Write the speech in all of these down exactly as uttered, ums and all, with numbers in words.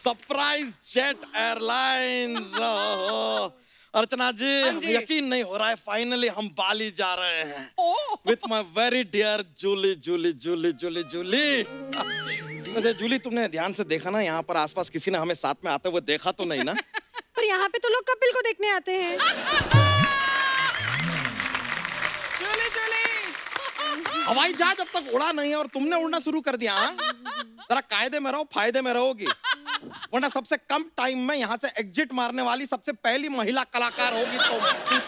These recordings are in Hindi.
Surprise Jet Airlines. Archana ji, यकीन नहीं हो रहा है, फाइनली हम बाली जा रहे हैं with my very dear Julie Julie Julie Julie Julie. वैसे जूली, तुमने ध्यान से देखा ना, यहाँ पर आसपास किसी ने हमें साथ में आते हुए देखा तो नहीं ना? पर यहाँ पे तो लोग कपिल को देखने आते हैं। जूली जूली, हवाई जहाज अब तक उड़ा नहीं है और तुमने उड़ना शुरू कर दिया। जरा कायदे में रहो, फायदे में रहोगी, वरना सबसे कम टाइम में यहाँ से एग्जिट मारने वाली सबसे पहली महिला कलाकार होगी तुम।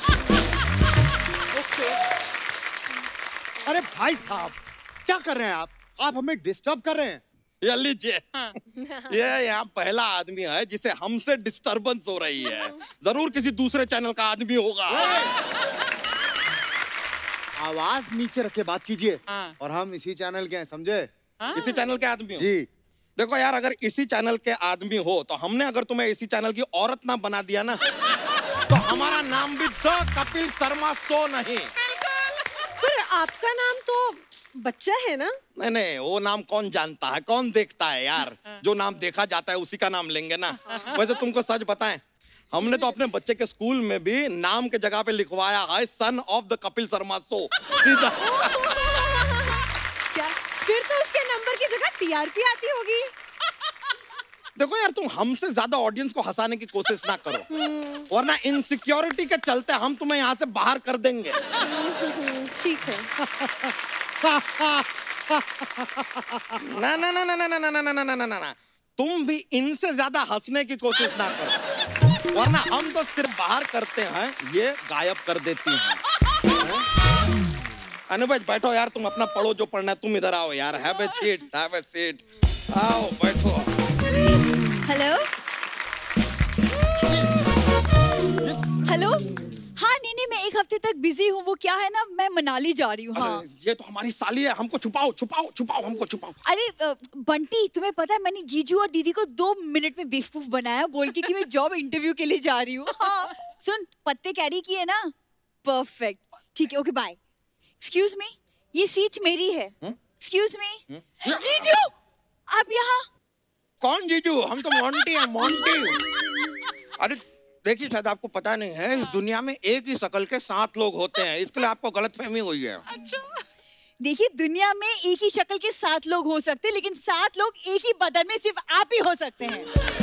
अरे भाई साहब, क्या कर रहे हैं आप? आप हमें डिस्टर्ब कर रहे हैं। ये लीजिए, ये यहाँ पहला आदमी है जिसे हमसे डिस्टरबेंस हो रही है। जरूर किसी दूसरे चैनल का आदमी होगा। आवाज नीचे रख के बात कीजिए। और हम इसी चैनल के हैं, समझे? इसी चैनल के आदमी हो? जी। देखो यार, अगर इसी चैनल के आदमी हो तो हमने अगर तुम्हें इसी चैनल की औरत ना बना दिया ना, तो हमारा नाम भी द कपिल शर्मा शो नहीं। पर आपका नाम तो बच्चा है ना? नहीं नहीं, वो नाम कौन जानता है, कौन देखता है यार। जो नाम देखा जाता है उसी का नाम लेंगे ना। वैसे तुमको सच बताएं, हमने तो अपने बच्चे के स्कूल में भी नाम के जगह पे लिखवाया है son of the Kapil Sharma show, सीधा। क्या फिर तो उसके नंबर की जगह टीआरपी आती होगी। देखो यार, तुम हमसे ज्यादा ऑडियंस को हंसाने की कोशिश ना करो, वरना इनसिक्योरिटी के चलते हम तुम्हें यहाँ से बाहर कर देंगे। ठीक है। ना ना ना ना ना ना ना ना ना ना ना ना, तुम भी इनसे ज्यादा हंसने की कोशिश ना करो, वरना हम तो सिर्फ बाहर करते हैं, ये गायब कर देती हैं। अनुभव, बैठो यार, तुम अपना पढ़ो जो पढ़ना है। तुम इधर आओ यार, have a seat, have a seat, आओ बैठो। Hello hello. हाँ नहीं नहीं, मैं एक हफ्ते तक बिजी हूँ। वो क्या है ना, मैं मनाली जा रही हूँ। हाँ, ये तो हमारी साली है, हमको छुपाओ छुपाओ छुपाओ, हमको छुपाओ। अरे बंटी, तुम्हें पता है मैंने जीजू और दीदी को दो मिनट में बेवकूफ बनाया बोल के कि मैं जॉब इंटरव्यू के लिए जा रही हूँ। हाँ, सुन, पत्ते कैरी किए ना? परफेक्ट, ठीक है, ओके बाय। एक्सक्यूज मी, ये सीट मेरी है। एक्सक्यूज मी, जीजू आप यहाँ? कौन जीजू? हम तो मोंटी हैं, मोंटी। अरे देखिए, शायद आपको पता नहीं है, इस दुनिया में एक ही शक्ल के सात लोग होते हैं, इसके लिए आपको गलतफहमी हुई है। अच्छा, देखिए, दुनिया में एक ही शक्ल के सात लोग हो सकते हैं, लेकिन सात लोग एक ही बदन में सिर्फ आप ही हो सकते हैं।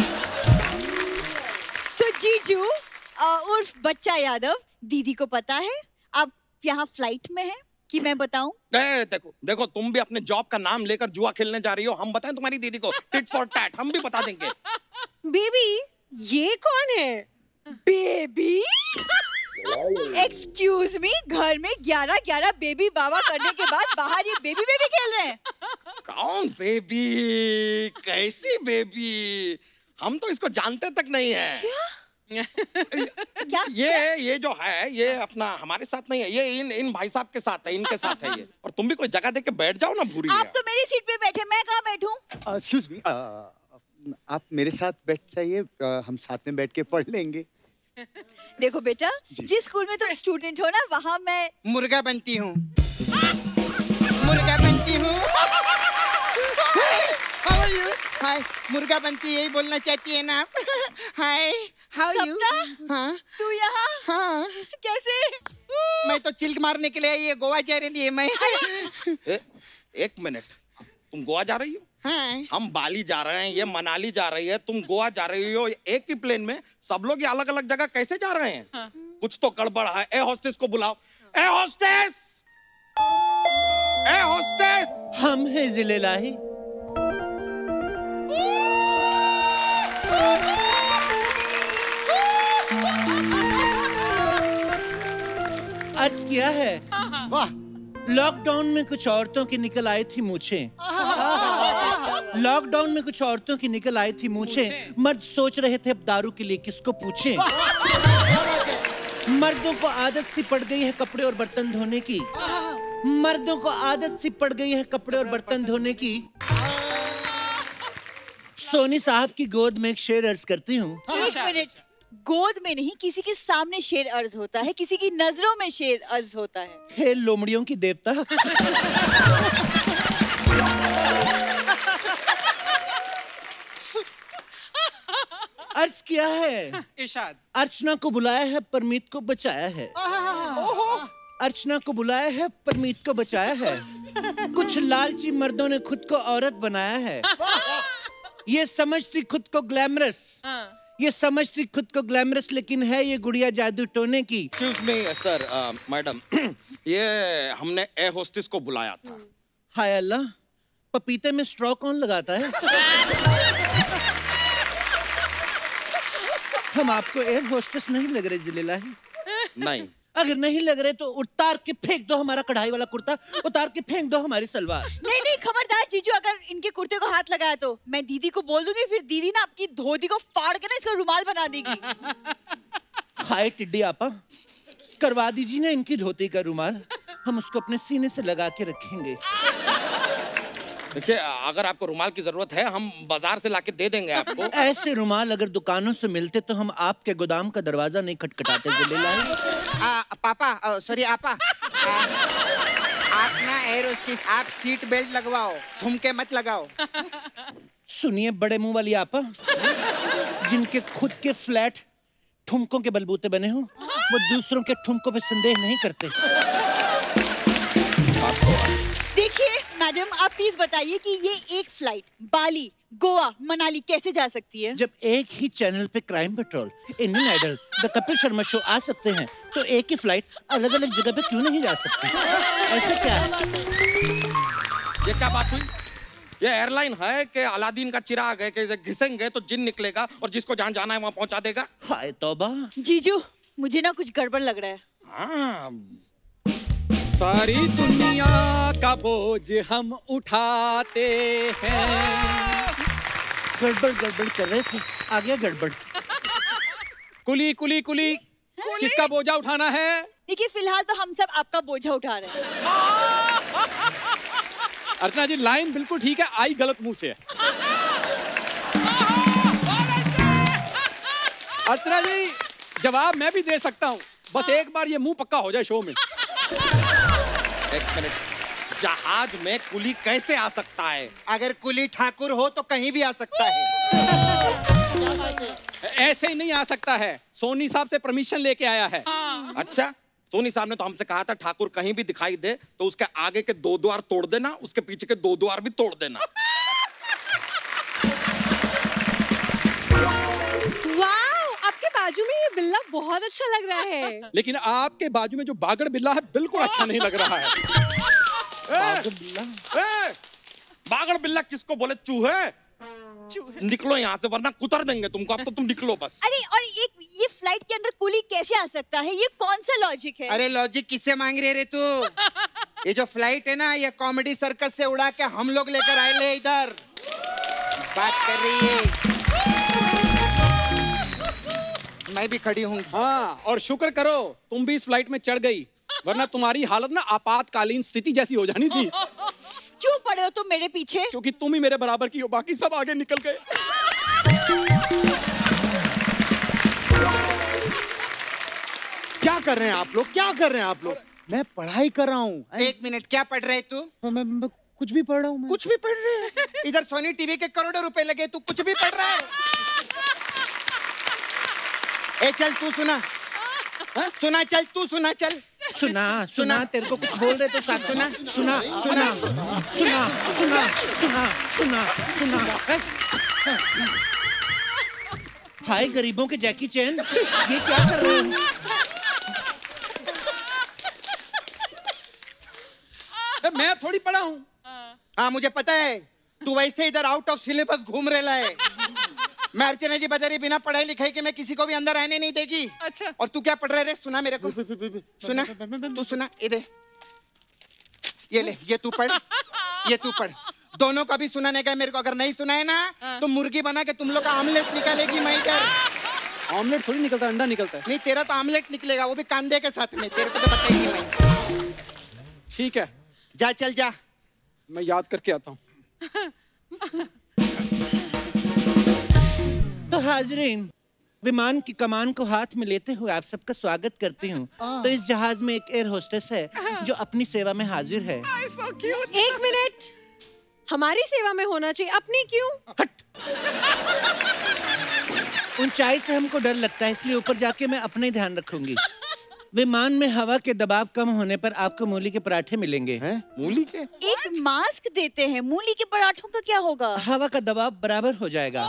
सो so, जीजू उर्फ बच्चा यादव, दीदी को पता है आप यहाँ फ्लाइट में हैं कि मैं बताऊं? देखो देखो, तुम भी अपने जॉब का नाम लेकर जुआ खेलने जा रही हो। हम बताएं तुम्हारी दीदी को? टिट फॉर टैट, हम भी बता देंगे। बेबी, ये कौन है? बेबी? एक्सक्यूज मी, घर में ग्यारह ग्यारह बेबी बाबा करने के बाद बाहर ये बेबी बेबी खेल रहे हैं। कौन बेबी? कैसी बेबी? हम तो इसको जानते तक नहीं है। क्या? ये ये जो है, ये अपना हमारे साथ नहीं है, ये इन इन भाई साहब के साथ है, इनके साथ है ये। और तुम भी कोई जगह दे के बैठ जाओ ना, भूरी। आप तो मेरी सीट पे बैठे, मैं कहाँ बैठूं? एक्सक्यूज मी, आप मेरे साथ बैठ जाइए, हम साथ में बैठ के पढ़ लेंगे। देखो बेटा, जिस स्कूल में तुम स्टूडेंट हो ना, वहाँ मैं मुर्गा बनती हूँ। मुर्गा बनती हूँ। How are you? हाय, मुर्गा बनती यही बोलना चाहती है ना आप? हाय, how are you? हाँ, तू यहाँ? हाँ, कैसे? मैं तो चिल्क मारने के लिए ये गोवा जा रही है मैं। ए, एक मिनट, तुम गोवा जा रही हो? हाँ। हम बाली जा रहे हैं, ये मनाली जा रही है, तुम गोवा जा रही हो। एक ही प्लेन में सब लोग ये अलग अलग जगह कैसे जा रहे हैं? हाँ। कुछ तो गड़बड़ है। ए हॉस्टेस को बुलाओ। ए हॉस्टेस, ए हॉस्टेस। हम हैं जिले लाही। आज क्या है? वाह, लॉकडाउन में कुछ औरतों की निकल आई थी मूछें। लॉकडाउन में कुछ औरतों की निकल आई थी मूछें। मर्द सोच रहे थे अब दारू के लिए किसको पूछें। मर्दों को आदत सी पड़ गई है कपड़े और बर्तन धोने की। मर्दों को आदत सी पड़ गई है कपड़े और बर्तन धोने की। सोनी साहब की गोद में एक शेर अर्ज करती हूँ। एक मिनट, गोद में नहीं, किसी के सामने शेर अर्ज होता है, किसी की नजरों में शेर अर्ज होता है। हे लोमड़ियों की देवता। अर्ज किया है, इरशाद। अर्चना को बुलाया है, परमीत को बचाया है। अर्चना को बुलाया है, परमीत को बचाया है। कुछ लालची मर्दों ने खुद को औरत बनाया है। ये समझती खुद को ग्लैमरस, ये समझती खुद को ग्लैमरस, लेकिन है ये गुड़िया जादू टोने की। एक्सक्यूज मी सर, मैडम, ये हमने एयर होस्टेस को बुलाया था। हाय अल्लाह, पपीते में स्ट्रॉ कौन लगाता है? हम आपको एयर होस्टेस नहीं लग रहे जिलेलाही? नहीं। अगर नहीं लग रहे तो उतार के फेंक दो हमारा कढ़ाई वाला कुर्ता, उतार के फेंक दो हमारी सलवार। नहीं नहीं, खबरदार जीजू, अगर इनके कुर्ते को हाथ लगाया तो मैं दीदी को बोल दूंगी, फिर दीदी ना आपकी धोती को फाड़ के ना इसका रुमाल बना देगी। हाय टिड्डी आपा, करवा दीजिए ना इनकी धोती का रुमाल, हम उसको अपने सीने से लगा के रखेंगे। देखिए, अगर आपको रुमाल की जरूरत है हम बाजार से लाके दे देंगे आपको। ऐसे रुमाल अगर दुकानों से मिलते तो हम आपके गोदाम का दरवाजा नहीं खटखटाते। आ, पापा, सॉरी आपा, आ, आप ना एयर होस्टेस, आप सीट बेल्ट लगवाओ, ठुमके मत लगाओ। सुनिए बड़े मुंह वाली आपा, जिनके खुद के फ्लैट ठुमकों के बलबूते बने हो, वो दूसरों के ठुमकों पे संदेह नहीं करते। देखिए मैडम, आप प्लीज बताइए कि ये एक फ्लाइट बाली, गोवा, मनाली कैसे जा सकती है? जब एक ही चैनल पे Crime Patrol, Indian Idol, the Kapil Sharma show आ सकते हैं, तो एक ही फ्लाइट अलग अलग जगह पे क्यों नहीं जा सकती? ऐसे क्या है? ये क्या बात हुई? ये एयरलाइन है कि अलादीन का चिराग है कि घिसेंगे तो जिन निकलेगा और जिसको जहाँ जाना है वहाँ पहुँचा देगा? हाय तौबा। जीजू, मुझे ना कुछ गड़बड़ लग रहा है। हाँ। सारी दुनिया का बोझ हम उठाते हैं। गड़बड़ गड़बड़ कर रहे थे, आ गया गड़बड़। कुली कुली कुली, किसका बोझा उठाना है? देखिए, फिलहाल तो हम सब आपका बोझा उठा रहे हैं। अर्चना जी, लाइन बिल्कुल ठीक है, आई गलत मुंह से है। अर्चना जी, जवाब मैं भी दे सकता हूँ, बस एक बार ये मुंह पक्का हो जाए शो में। एक मिनट, जहाज में कुली कैसे आ सकता है? अगर कुली ठाकुर हो तो कहीं भी आ सकता है। ऐसे ही नहीं आ सकता है, सोनी साहब से परमिशन लेके आया है। अच्छा, सोनी साहब ने तो हमसे कहा था ठाकुर कहीं भी दिखाई दे तो उसके आगे के दो द्वार तोड़ देना, उसके पीछे के दो द्वार भी तोड़ देना। वाह, आपके बाजू में ये बिल्ला बहुत अच्छा लग रहा है। लेकिन आपके बाजू में जो बागड़ बिल्ला है बिल्कुल अच्छा नहीं लग रहा है। बागड़ बिल्ला? ए, बागड़ बिल्ला किसको बोले? चूहे? निकलो यहाँ से वरना कुतर देंगे तुमको। अब तो तुम निकलो बस। अरे, और एक ये फ्लाइट के अंदर कुली कैसे आ सकता है? ये कौन सा लॉजिक है? अरे लॉजिक किससे मांग रही है रे तू? ये जो फ्लाइट है ना, ये कॉमेडी सर्कस से उड़ा के हम लोग लेकर आए ले इधर। बात कर रही है, मैं भी खड़ी हूँ। हाँ, और शुक्र करो तुम भी इस फ्लाइट में चढ़ गई, वरना तुम्हारी हालत ना आपातकालीन स्थिति जैसी हो जानी थी। क्यों पड़े हो तुम मेरे पीछे? क्योंकि तुम ही मेरे बराबर की हो, बाकी सब आगे निकल गए। क्या कर रहे हैं आप लोग? क्या कर रहे हैं आप लोग? मैं पढ़ाई कर रहा हूँ। एक मिनट, क्या पढ़ रहे तू? मैं, मैं कुछ भी पढ़ रहा हूँ। कुछ भी पढ़ रहे हैं? इधर सोनी टीवी के करोड़ों रुपए लगे, तू कुछ भी पढ़ रहा है? ए चल तू सुना, हा? सुना चल, तू सुना चल। सुना सुना तेरे को कुछ बोल रहे तो साथ सुना सुना सुना सुना सुना सुना सुना सुना। हाय गरीबों के जैकी चैन, ये क्या कर रहे हैं? मैं थोड़ी पढ़ा हूँ। हाँ मुझे पता है, तू वैसे इधर आउट ऑफ सिलेबस घूम रहा है। मैं अर्चना जी बता रही, बिना पढ़ाई लिखाई के मैं किसी को भी अंदर आने नहीं देगी। अच्छा। और तू क्या पढ़ रहा है रे? सुना मेरे को, सुना, तू सुना, ये दे, ये ले, ये तू पढ़, ये तू पढ़। दोनों का भी सुनाने का है मेरे को। अगर नहीं सुना है ना तो मुर्गी बना के तुम लोग का आमलेट निकालेगी मैं इधर। आमलेट थोड़ी निकलता, अंडा निकलता है। नहीं, तेरा तो आमलेट निकलेगा, वो भी कांदे के साथ में। तेरे को तो बताइए मैं। ठीक है, जा चल जा, मैं याद करके आता हूँ। तो हाजरीन, विमान की कमान को हाथ में लेते हुए आप सबका स्वागत करती हूँ। तो इस जहाज में एक एयर होस्टेस है जो अपनी सेवा में हाजिर है। so cute. एक मिनट, हमारी सेवा में होना चाहिए, अपनी क्यों? हट। ऊंचाई से हमको डर लगता है, इसलिए ऊपर जाके मैं अपना ही ध्यान रखूंगी। विमान में हवा के दबाव कम होने पर आपको मूली के पराठे मिलेंगे। हैं? मूली के? एक मास्क देते हैं, मूली के पराठों का क्या होगा? हवा का दबाव बराबर हो जाएगा।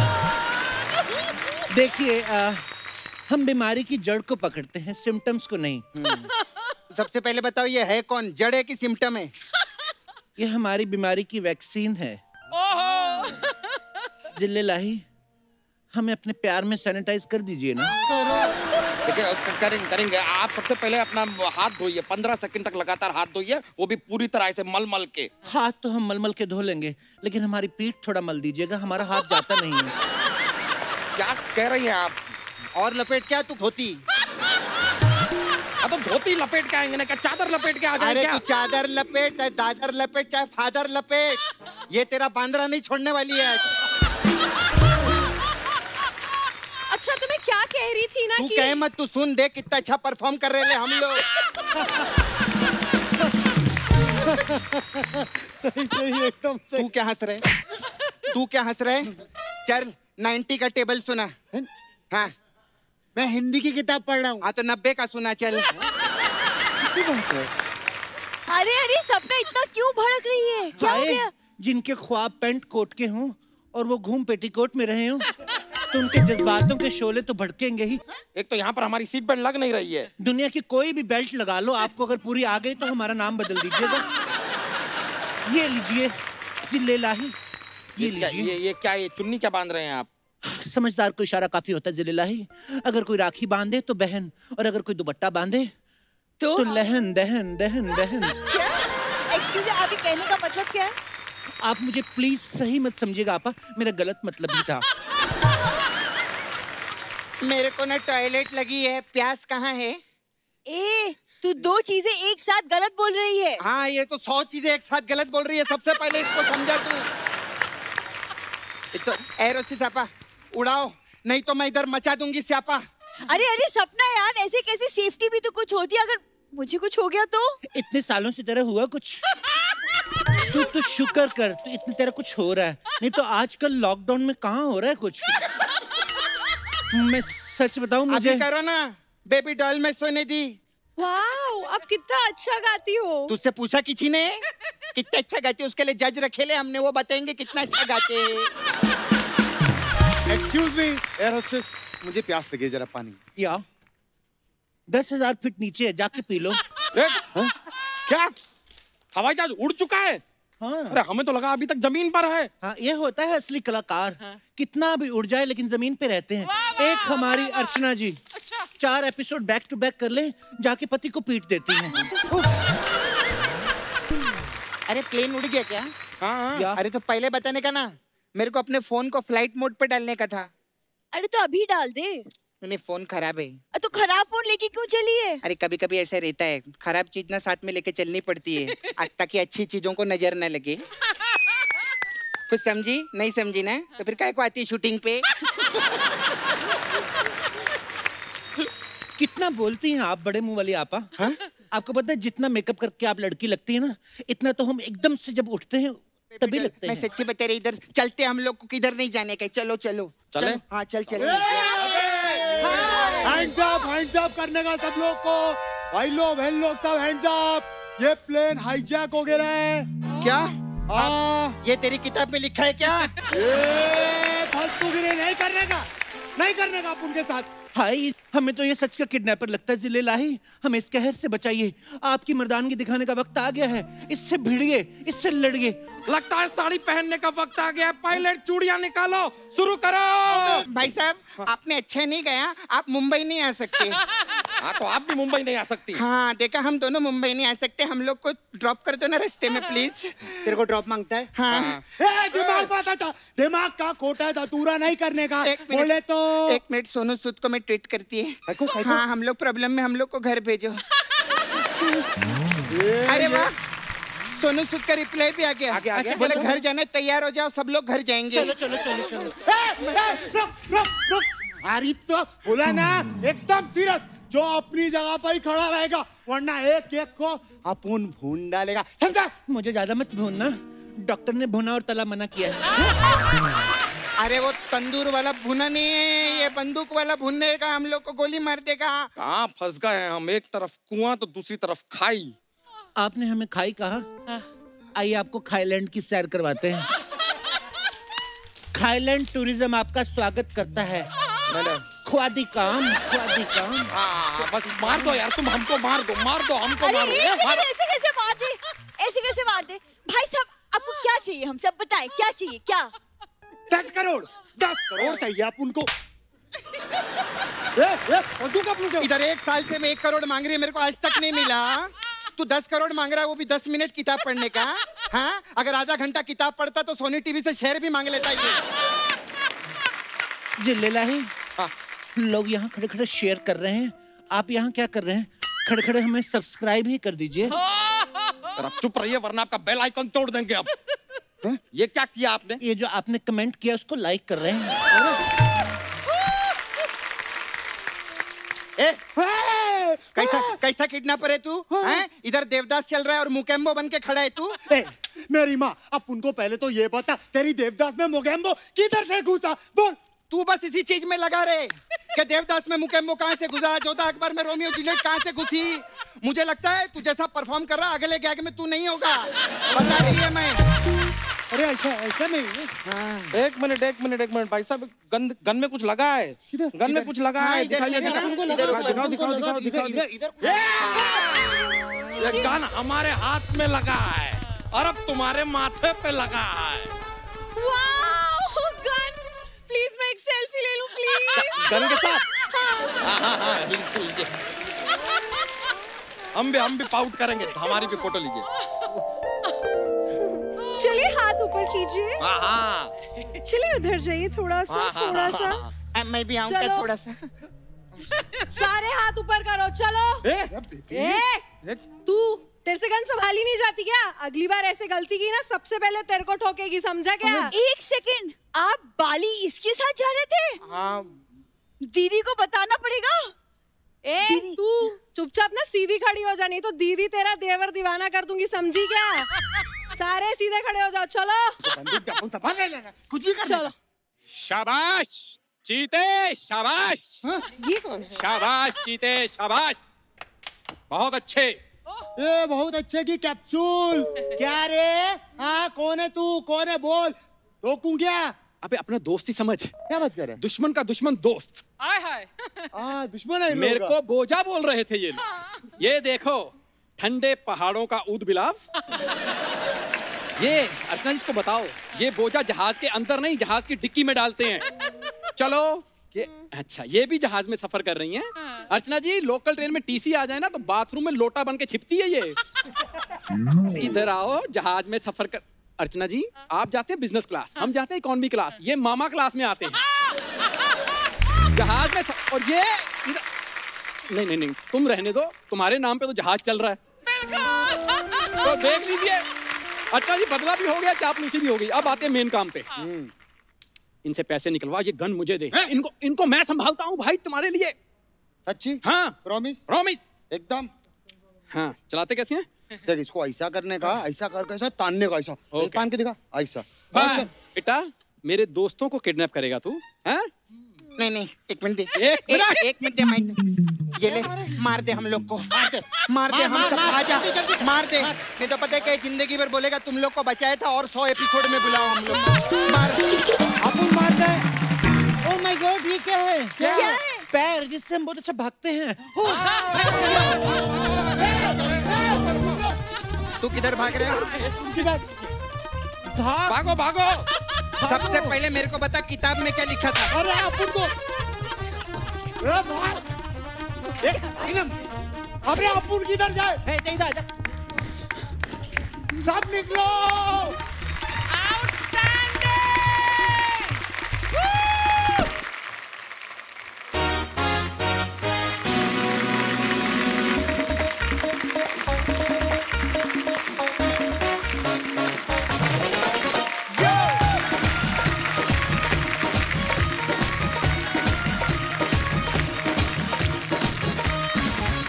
देखिए, हम बीमारी की जड़ को पकड़ते हैं, सिम्टम्स को नहीं। सबसे पहले बताओ ये है कौन, जड़ है कि सिम्टम है? ये हमारी बीमारी की वैक्सीन है। जिल्ले लाही, हमें अपने प्यार में सैनिटाइज कर दीजिए ना। देखिए करेंगे करेंगे। आप सबसे पहले अपना हाथ धोइए, पंद्रह सेकंड तक लगातार हाथ धोइए, वो भी पूरी तरह से मल मल के। हाथ तो हम मल मल के धो लेंगे, लेकिन हमारी पीठ थोड़ा मल दीजिएगा, हमारा हाथ जाता नहीं है। क्या कह रही हैं आप? और लपेट क्या तू धोती? अब तो धोती लपेट के आएंगे ना, क्या चादर लपेट के आ जाएंगे? अरे तू चादर लपेट, चाहे दादर लपेट, चाहे फादर लपेट, ये तेरा बांद्रा नहीं छोड़ने वाली है। अच्छा तो मैं क्या कह रही थी ना तू कि कहे मत, तू सुन, देख कितना अच्छा परफॉर्म कर रहे हैं हम लोग। सही सही एकदम सही। तू क्या हंस रहे? तू क्या हंस रहे? चल नाइन्टी का टेबल सुना। हाँ मैं हिंदी की किताब पढ़ रहा हूँ। हाँ तो नब्बे का सुना चल। अरे अरे सपना इतना क्यों भड़क रही है, क्या हो गया? जिनके ख्वाब पेंट कोट के हों और वो घूम पेटीकोट में रहे हों, तो उनके जज्बातों के शोले तो भड़केंगे ही। एक तो यहाँ पर हमारी सीट बेल्ट लग नहीं रही है। दुनिया की कोई भी बेल्ट लगा लो, आपको अगर पूरी आ गई तो हमारा नाम बदल दीजिएगा। ये लीजिए जिल्ले लाही, ये ये, लीजिए। ये ये क्या, ये चुन्नी क्या बांध रहे हैं आप? समझदार को इशारा काफी होता है जिल्ले लाही। अगर कोई राखी बांधे तो बहन, और अगर कोई दुपट्टा बांधे तो, तो लहन दहन दहन दहन। एक्सक्यूज मी, आप ये कहने का मतलब क्या है? आप मुझे प्लीज सही मत समझिएगा आपा, मेरा गलत मतलब ही था। मेरे को ना टॉयलेट लगी है, प्यास कहाँ है? ए, तू दो चीजें एक साथ गलत बोल रही है। हाँ ये तो सौ चीजें एक साथ गलत बोल रही है। सबसे पहले इसको समझा तू। तो एरोस्टेस आपा उड़ाओ, नहीं तो मैं इधर मचा दूंगी स्यापा। अरे अरे सपना यार, ऐसे कैसे? सेफ्टी भी तो कुछ होती है, अगर मुझे कुछ हो गया तो? इतने सालों से तेरा हुआ कुछ? तू तो शुक्र कर, तू इतने तेरा कुछ हो रहा है, नहीं तो आजकल लॉकडाउन में कहाँ हो रहा है कुछ। मैं सच बताऊं, मुझे अभी करो ना, बेबी डॉल में सोने दी। वाओ, आप कितना अच्छा गाती हो। तुझसे पूछा किसी ने कितना अच्छा गाती है? उसके लिए जज रखे ले हमने, वो बताएंगे कितना अच्छा गाते हैं। एक्सक्यूज मी एयरहोस्टेस, मुझे प्यास लगी है, जरा पानी। या दस हजार फीट नीचे है, जाके पी लो। हाँ? क्या हवाई जहाज उड़ चुका है? हाँ। अरे हमें तो लगा अभी तक जमीन पर है। हाँ, ये होता है असली कलाकार। हाँ। कितना भी उड़ जाए लेकिन जमीन पे रहते हैं। वाँ वाँ। एक हमारी अर्चना जी अच्छा। चार एपिसोड बैक टू बैक कर ले, जाके पति को पीट देती हैं। अरे प्लेन उड़ गया क्या? हाँ। अरे तो पहले बताने का ना, मेरे को अपने फोन को फ्लाइट मोड पे डालने का था। अरे तो अभी डाल दे। नहीं फोन खराब है। तो खराब फोन लेके क्यों चली है? अरे कभी कभी ऐसा रहता है, खराब चीज ना साथ में लेके चलनी पड़ती है ताकि अच्छी चीजों को नजर न लगे। कुछ समझी? नहीं समझी ना? तो फिर काय को आती है शूटिंग पे? कितना बोलती हैं आप बड़े मुंह वाली आपा। हाँ? आपको पता है जितना मेकअप करके आप लड़की लगती है ना, इतना तो हम एकदम से जब उठते हैं तभी लगते हैं। मैं सच्ची बता रही, इधर चलते हम लोग को किधर नहीं जाने का। चलो चलो चले? हाँ चल चलो। हैंड्स अप, हैंड्स अप करने का सब लोग को। भाई लोग बहन लोग सब हैंड्स अप। ये प्लेन हाईजैक हो गया है। क्या? हाँ। ये तेरी किताब में लिखा है क्या? ये फालतूगिरी नहीं करने का, नहीं करने का आप उनके साथ। हाय, हमें तो ये सच का किडनैपर लगता है जिले लाही। हमें इस कहर से बचाइए, आपकी मर्दानगी दिखाने का वक्त आ गया है। इससे भिड़िए, इससे लड़िए। लगता है साड़ी पहनने का वक्त आ गया है। पायलट चूड़ियां निकालो, शुरू करो। भाई साहब आपने अच्छा नहीं गया, आप मुंबई नहीं आ सकते। हाँ तो आप भी मुंबई नहीं आ सकती। हाँ देखा, हम दोनों मुंबई नहीं आ सकते। हम लोग को ड्रॉप कर दो ना रास्ते में प्लीज। तेरे को ड्रॉप मांगता है? हाँ। ए, दिमाग पता था, दिमाग का खोटा था, दूरा नहीं करने का। बोले तो एक मिनट, सोनू सूद को मैं ट्वीट करती है। हाँ हम लोग प्रॉब्लम में, हम लोग को घर भेजो। अरे वाह, सोनू सूद का रिप्लाई भी आ गया। आगे आगे बोले घर जाने तैयार हो जाओ, सब लोग घर जाएंगे। चलो चलो चलो चलो। रुक रुक रुक। अरे तो बोला ना एकदम सीरियस, जो अपनी जगह पर ही खड़ा रहेगा, वरना एक एक को अपन भून डालेगा, समझा? मुझे ज्यादा मत भूनना, डॉक्टर ने भुना और तला मना किया है। अरे वो तंदूर वाला भुना नहीं है, ये बंदूक वाला भुनने का, हम लोग को गोली मार देगा। कहाँ फंस गए हैं हम, एक तरफ कुआं तो दूसरी तरफ खाई। आपने हमें खाई कहा? आइए आपको खाईलैंड की सैर करवाते हैं। खाईलैंड टूरिज्म आपका स्वागत करता है। ख्वादी काम, ख्वादी काम। हाँ, बस मार दो यार, तुम हमको मार दो, मार दो हमको, मार दो। ऐसे कैसे मार दे, ऐसे कैसे मार दे? भाई साहब आपको क्या चाहिए, हम सब बताएं, क्या चाहिए? क्या? दस करोड़, दस करोड़ चाहिए आप उनको। इधर एक साल से मैं एक करोड़ मांग रही है, मेरे को आज तक नहीं मिला। तू दस करोड़ मांग रहा है, वो भी दस मिनट किताब पढ़ने का। हाँ, अगर आधा घंटा किताब पढ़ता तो सोनी टीवी से शेयर भी मांग लेता ये। जी लेलाही, हाँ। लोग यहाँ खड़े खड़े शेयर कर रहे हैं, आप यहाँ क्या कर रहे हैं? खड़े खड़े हमें सब्सक्राइब ही कर दीजिए। चुप रहिए वरना आपका बेल आइकन तोड़ देंगे अब। है? ये क्या किया आपने? ये जो आपने कमेंट किया उसको लाइक कर रहे हैं। ए, कैसा कैसा किडनैपर है तू? हैं? इधर देवदास चल रहा है और मुकेम्बो बन के खड़ा है तू। ए, मेरी माँ, अब उनको पहले तो ये बता, तेरी देवदास में मुकेम्बो किधर से घुसा? बोल। तू बस इसी चीज में लगा रहे कि देवदास में मुकेम्बो कहाँ से घुसा, जोधा अकबर में रोमियो जूलियट कहाँ से घुसी। मुझे लगता है तू जैसा परफॉर्म कर रहा अगले गैग में तू नहीं होगा, बता रही है मैं। अरे ऐसा ऐसा नहीं है। हाँ। एक मिनट एक मिनट एक मिनट भाई साहब, गन गन में कुछ लगा है, गन में कुछ लगा है, दिखाइए दिखाओ दिखाओ दिखाओ। ये गन हमारे हाथ में लगा है और अब तुम्हारे माथे पे लगा है। Wow, gun! प्लीज मैं एक सेल्फी ले लूं प्लीज। गन के साथ? हाँ हाँ हाँ बिल्कुल। हम भी हम भी पाउट करेंगे, हमारी भी फोटो लीजिए। चलिए हाथ ऊपर कीजिए। हाँ हाँ। चलिए उधर जाइए थोड़ा सा, हाँ, हाँ, थोड़ा हाँ, सा। हाँ, हाँ। मैं भी आऊंगा थोड़ा सा। सारे हाथ ऊपर करो, चलो। ए, ए, तू तेरे से गन संभाली नहीं जाती क्या? अगली बार ऐसे गलती की ना, सबसे पहले तेरे को ठोकेगी, समझा क्या? एक सेकंड, आप बाली इसके साथ जा रहे थे? हाँ। दीदी को बताना पड़ेगा। ए, तू चुपचाप ना सीधी खड़ी हो जा, नहीं तो दीदी तेरा देवर दीवाना कर दूंगी, समझी क्या? सारे सीधे खड़े हो जाओ, चलो। कुछ भी कर। चलो। शाबाश चीते, शाबाश। ये कौन है? शाबाश चीते, शाबाश, बहुत अच्छे। ए, बहुत अच्छे की कैप्सूल। क्या रे? हाँ, कौन है तू? कौन है? बोल, रोकूं क्या? अबे अपना दोस्ती समझ। क्या बात कर रहे हैं? दुश्मन का दुश्मन दोस्त। आय हाय। आ, दुश्मन है इन मेरे लोगों को बोझा बोल रहे थे ये लोग। ये देखो, ठंडे पहाड़ों का ऊद बिलाव। ये अर्चना जी को बताओ, ये बोझा जहाज के अंदर नहीं, जहाज की डिक्की में डालते हैं। चलो ये अच्छा, ये भी जहाज में सफर कर रही हैं। अर्चना जी, लोकल ट्रेन में टीसी आ जाए ना तो बाथरूम में लोटा बन के छिपती है ये। इधर आओ, जहाज में सफर कर। अर्चना जी, आप जाते हैं बिजनेस क्लास, हम जाते हैं इकोनॉमी क्लास, ये मामा क्लास में आते हैं जहाज में। और ये नहीं नहीं नहीं, तुम रहने दो, तुम्हारे नाम पे तो जहाज चल रहा है। तो देख लीजिए। अच्छा जी, बदला भी हो गया, चापलूसी भी हो गई। अब आते हैं मेन काम पे। इनसे पैसे निकलवा, ये गन मुझे दे। इनको इनको मैं संभालता हूँ भाई तुम्हारे लिए। सच्ची? हाँ प्रॉमिस? प्रॉमिस एकदम। हाँ, चलाते कैसे हैं? देख, इसको ऐसा करने का, ऐसा कर कैसा तानने का, ऐसा तान के दिखा, ऐसा। बस बेटा, मेरे दोस्तों को किडनैप करेगा तू? हैं? नहीं नहीं, एक मिनट दे, एक मिनट, एक मिनट दे, मैं ये ले, मार दे हम लोग को, मार दे, मार दे हम सब, आजा, मार दे। नहीं तो पता है कि जिंदगी भर बोलेगा तुम लोग को बचाया था और सौ एपिसोड में बुलाओ हम लोग। मार, अपन मार दे। ओह माय गॉड, ये क्या है? क्या है? पैर जिससे हम बहुत अच्छा भागते हैं। तू किधर भाग रहे हो? किधर? भागो भागो। सबसे पहले मेरे को बता, किताब में क्या लिखा था? अरे आप उनको, अबे अपुन किधर जाए? सब निकलो।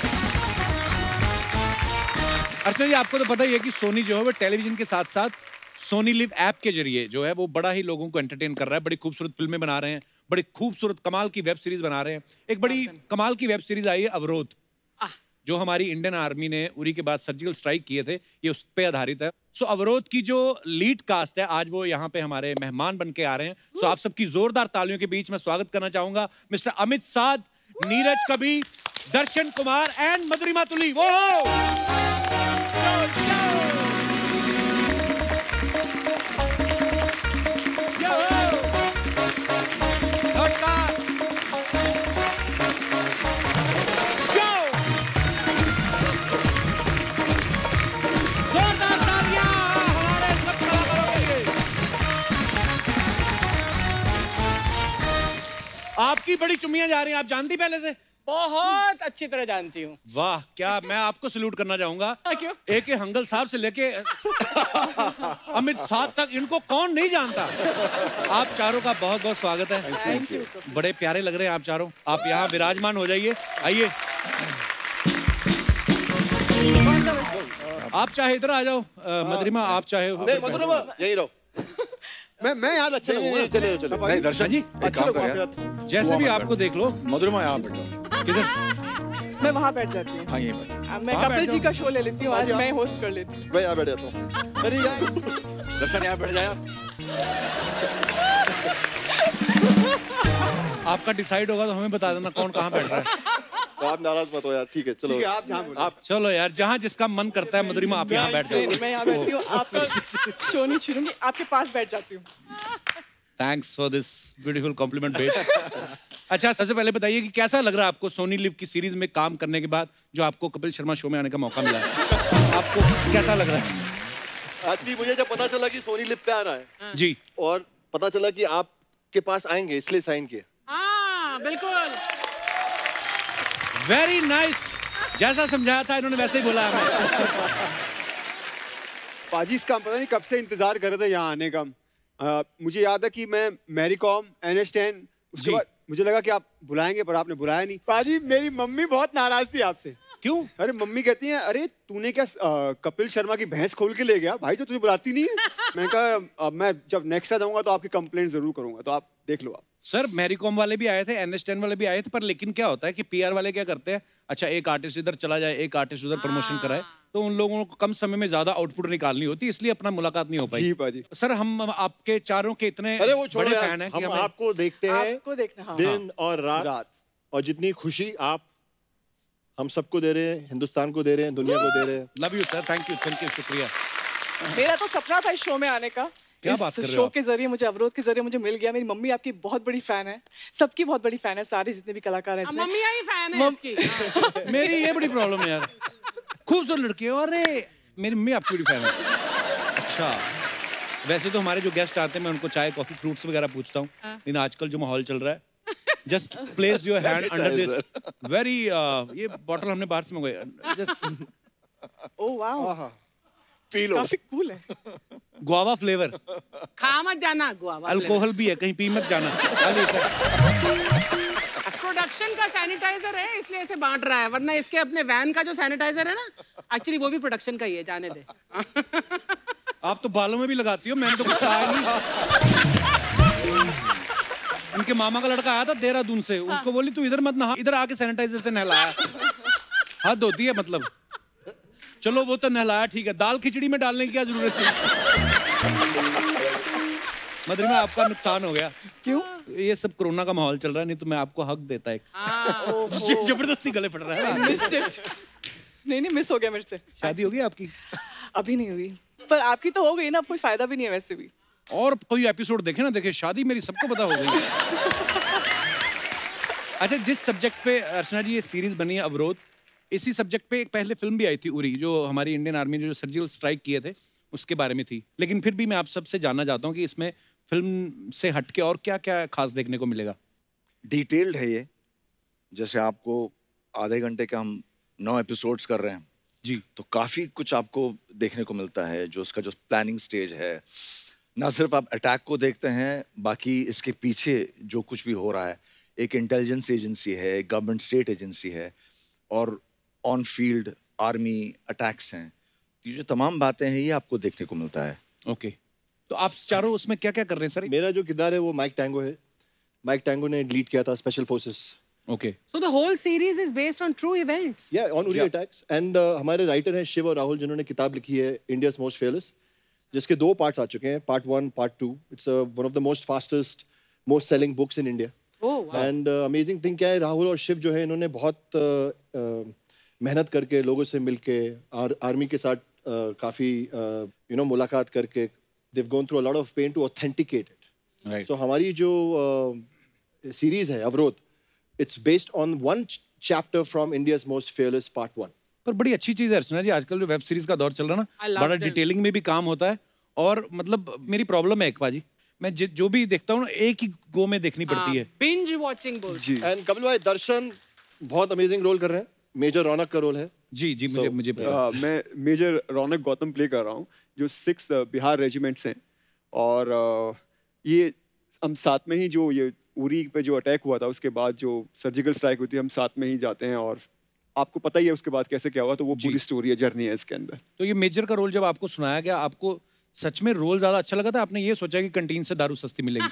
अर्चना जी, आपको तो पता ही है कि सोनी जो है वो टेलीविजन के साथ साथ सोनी लिव ऐप के जरिए जो है वो बड़ा ही लोगों को एंटरटेन कर रहा है, बड़ी खूबसूरत फिल्में बना रहे हैं, बड़ी खूबसूरत कमाल की वेब सीरीज बना रहे हैं। एक बड़ी कमाल की वेब सीरीज आई है अवरोध, जो हमारी इंडियन आर्मी ने उरी के बाद सर्जिकल स्ट्राइक किए थे, ये उस पे आधारित है। सो so, अवरोध की जो लीड कास्ट है आज वो यहाँ पे हमारे मेहमान बन के आ रहे हैं। सो so, आप सबकी जोरदार तालियों के बीच मैं स्वागत करना चाहूंगा मिस्टर अमित साध, नीरज कबी, दर्शन कुमार एंड मधुरिमा तुली। वो आपकी बड़ी चुम्मियां जा रही हैं, आप जानती पहले से? बहुत अच्छी तरह जानती हूँ। वाह, क्या मैं आपको सल्यूट करना चाहूंगा। क्यों? ए के हंगल साहब से लेके अमित साध तक इनको कौन नहीं जानता। आप चारों का बहुत बहुत स्वागत है। Thank you. बड़े प्यारे लग रहे हैं आप चारों। आप यहाँ विराजमान हो जाइए, आइए। आप चाहे इधर आ जाओ, मधुरिमा आप चाहे मधुरिमा यही रहो। मैं मैं यार अच्छा लगूंगा। चले चले नहीं दर्शन जी एक काम कर यार, जैसे भी आपको देख लो। मधुरिमा यहाँ बैठो। किधर? मैं वहाँ बैठ जाती हूँ। हाँ यहीं बैठ। मैं कपिल जी का शो ले लेती हूँ, आज मैं होस्ट कर लेती हूँ। मैं यहाँ बैठ जाता हूँ। अरे यार दर्शन यहाँ बैठ जा यार। आपका डिसाइड होगा तो हमें बता देना कौन कहाँ बैठ रहा है। आप नाराज मत हो यार, ठीक है चलो। ठीक है, आप जहाँ बोलो। आप चलो यार, जहाँ जिसका मन करता है। मधुरिमा आप यहाँ बैठ जाओ। मैं यहाँ बैठती हूँ, आपका शो नहीं छूरूंगी, आपके पास बैठ जाती हूँ। Thanks for this beautiful compliment bet. अच्छा, सबसे पहले बताइए कि कैसा लग रहा है आपको सोनी लिव की सीरीज में काम करने के बाद जो आपको कपिल शर्मा शो में आने का मौका मिला है? आपको कैसा लग रहा है? आज भी मुझे जब पता चला कि सोनी लिव पे आ रहा है जी, और पता चला कि आपके पास आएंगे इसलिए साइन किया। हाँ बिल्कुल। Very nice nice. जैसा समझाया था इन्होंने वैसे ही बोला हमें। पाजी इसका हम पता नहीं कब से इंतजार कर रहे थे यहाँ आने का। आ, मुझे याद है कि मैं Mary Kom N S ten उसके बाद मुझे लगा कि आप बुलाएंगे, पर आपने बुलाया नहीं। पाजी मेरी मम्मी बहुत नाराज थी आपसे। क्यों? अरे मम्मी कहती हैं, अरे तूने क्या आ, कपिल शर्मा की भैंस खोल के ले गया भाई, तो तुझे बुलाती नहीं है। मैंने कहा मैं जब नेक्स्ट आ जाऊंगा तो आपकी कंप्लेंट जरूर करूंगा, तो आप देख लो। आप सर मैरी कॉम वाले भी आए थे, एन एस टेन वाले भी आए थे, पर लेकिन क्या होता है कि पीआर वाले क्या करते हैं, अच्छा एक आर्टिस्ट इधर चला जाए, एक आर्टिस्ट उधर प्रमोशन कराए, तो उन लोगों को कम समय में ज्यादा आउटपुट निकालनी होती, इसलिए अपना मुलाकात नहीं हो पाई। जी पाजी। सर हम आपके चारों के इतने अरे वो बड़े फैन हैं कि हम हमें आपको देखते हैं आपको देखना। हाँ। दिन और रात, रात और जितनी खुशी आप हम सबको दे रहे हैं, हिंदुस्तान को दे रहे हैं, दुनिया को दे रहे हैं। Love you sir, thank you thank you, शुक्रिया। मेरा तो सपना था इस शो में आने का। क्या इस बात कर रहे हो शो आप? के जरिए मुझे, अवरोध के जरिए मुझे मिल गया। मेरी मम्मी आपकी बहुत बड़ी फैन है, सबकी बहुत बड़ी फैन है, सारे जितने भी कलाकार हैं इसमें। मम्मी आई फैन है इसकी। मेरी ये बड़ी प्रॉब्लम है यार, खूबसूरत लड़की है। अरे मेरी मम्मी आपकी बड़ी फैन है। अच्छा, वैसे तो हमारे जो गेस्ट आते हैं मैं उनको चाय कॉफी फ्रूट्स वगैरह पूछता हूँ, लेकिन आजकल जो माहौल चल रहा है, just place your hand under this very, ये बॉटल हमने बाहर से मंगवाई, जस्ट ओह वाओ, फील हो, काफी कूल है। Guava flavour. खा मत जाना गुआवा। अल्कोहल भी है, कहीं पी मत जाना। प्रोडक्शन का सैनिटाइजर है इसलिए इसे बांट रहा है, वरना इसके अपने वैन का जो सैनिटाइजर है ना, एक्चुअली वो भी प्रोडक्शन का ही है, जाने दे। आप तो बालों में भी लगाती हो, मैंने तो कुछ कहा नहीं। उनके मामा का लड़का आया था देहरादून से, उसको बोली तू इधर मत नहा, इधर आके सैनिटाइजर से नहलाया। हद होती है मतलब। चलो वो तो नहलाया ठीक है, दाल खिचड़ी में डालने की क्या जरूरत थी? मधुरिमा आपका नुकसान हो गया। क्यों? ये सब कोरोना का माहौल चल रहा है, नहीं तो मैं आपको हक देता एक। जबरदस्ती गले पड़ रहा है। Missed it. नहीं नहीं मिस हो गया मेरे से। शादी हो गई आपकी? अभी नहीं हुई, पर आपकी तो हो गई ना, अब कोई फायदा भी नहीं है वैसे भी। और कोई एपिसोड देखे ना देखे, शादी मेरी सबको पता हो गई। अच्छा, जिस सब्जेक्ट पे अर्चना जी ये सीरीज बनी है अवरोध, इसी सब्जेक्ट पे एक पहले फिल्म भी आई थी उरी, जो हमारी इंडियन आर्मी ने जो सर्जिकल स्ट्राइक किए थे उसके बारे में थी। लेकिन फिर भी मैं आप सबसे जानना चाहता हूँ कि इसमें फिल्म से हटके और क्या क्या खास देखने को मिलेगा? डिटेल्ड है ये, जैसे आपको आधे घंटे के हम नौ एपिसोड्स कर रहे हैं जी, तो काफ़ी कुछ आपको देखने को मिलता है। जो उसका जो प्लानिंग स्टेज है, ना सिर्फ आप अटैक को देखते हैं, बाकी इसके पीछे जो कुछ भी हो रहा है, एक इंटेलिजेंस एजेंसी है, एक गवर्नमेंट स्टेट एजेंसी है, और ऑन फील्ड आर्मी अटैक्स हैं। ये जो तमाम बातें हैं ये आपको देखने को मिलता है। ओके, तो आप चारों उसमें क्या क्या कर रहे हैं सर? मेरा जो किरदार है वो माइक टैंगो है। माइक टैंगो ने लीड किया था special forces. Okay. So the whole series is based on true events. Yeah, on Uri attacks. And uh, हमारे राइटर हैं शिव और राहुल जिन्होंने किताब लिखी है इंडियाज मोस्ट फेयरलेस, जिसके दो पार्ट्स आ चुके हैं, part one, part two. It's one of the most fastest, most selling books in India. And amazing thing क्या है, राहुल और शिव जो है इन्होंने बहुत uh, uh, मेहनत करके लोगों से मिलके आर, आर्मी के साथ uh, काफी यू नो मुलाकात करके they've gone through a lot of pain to authenticate it. Right. So हमारी जो सीरीज uh, है अवरोध, it's based on one ch chapter from India's most fearless part one. पर बड़ी अच्छी चीज है अर्चना जी, आजकल जो वेब सीरीज का दौर चल रहा है ना, बड़ा डिटेलिंग में भी काम होता है। और मतलब मेरी प्रॉब्लम है एक बाजी, मैं जो भी देखता हूँ ना एक ही गो में देखनी पड़ती है। बिंज वॉचिंग बोल। जी। एंड कपिल भाई दर्शन बहुत अमेजिंग रोल कर रहे हैं, मेजर रौनक का रोल है। जी जी मुझे so, मुझे पता। uh, मैं मेजर रौनक गौतम प्ले कर रहा हूँ, जो सिक्स बिहार रेजिमेंट्स हैं। और uh, ये हम साथ में ही जो ये उरी पे जो अटैक हुआ था उसके बाद जो सर्जिकल स्ट्राइक हुई थी, हम साथ में ही जाते हैं और आपको पता ही है उसके बाद कैसे क्या हुआ, तो वो पूरी स्टोरी है, जर्नी है इसके अंदर। तो ये मेजर का रोल जब आपको सुनाया गया, आपको सच में रोल ज्यादा अच्छा लगा था? आपने ये सोचा कि कैंटीन से दारू सस्ती मिलेगी?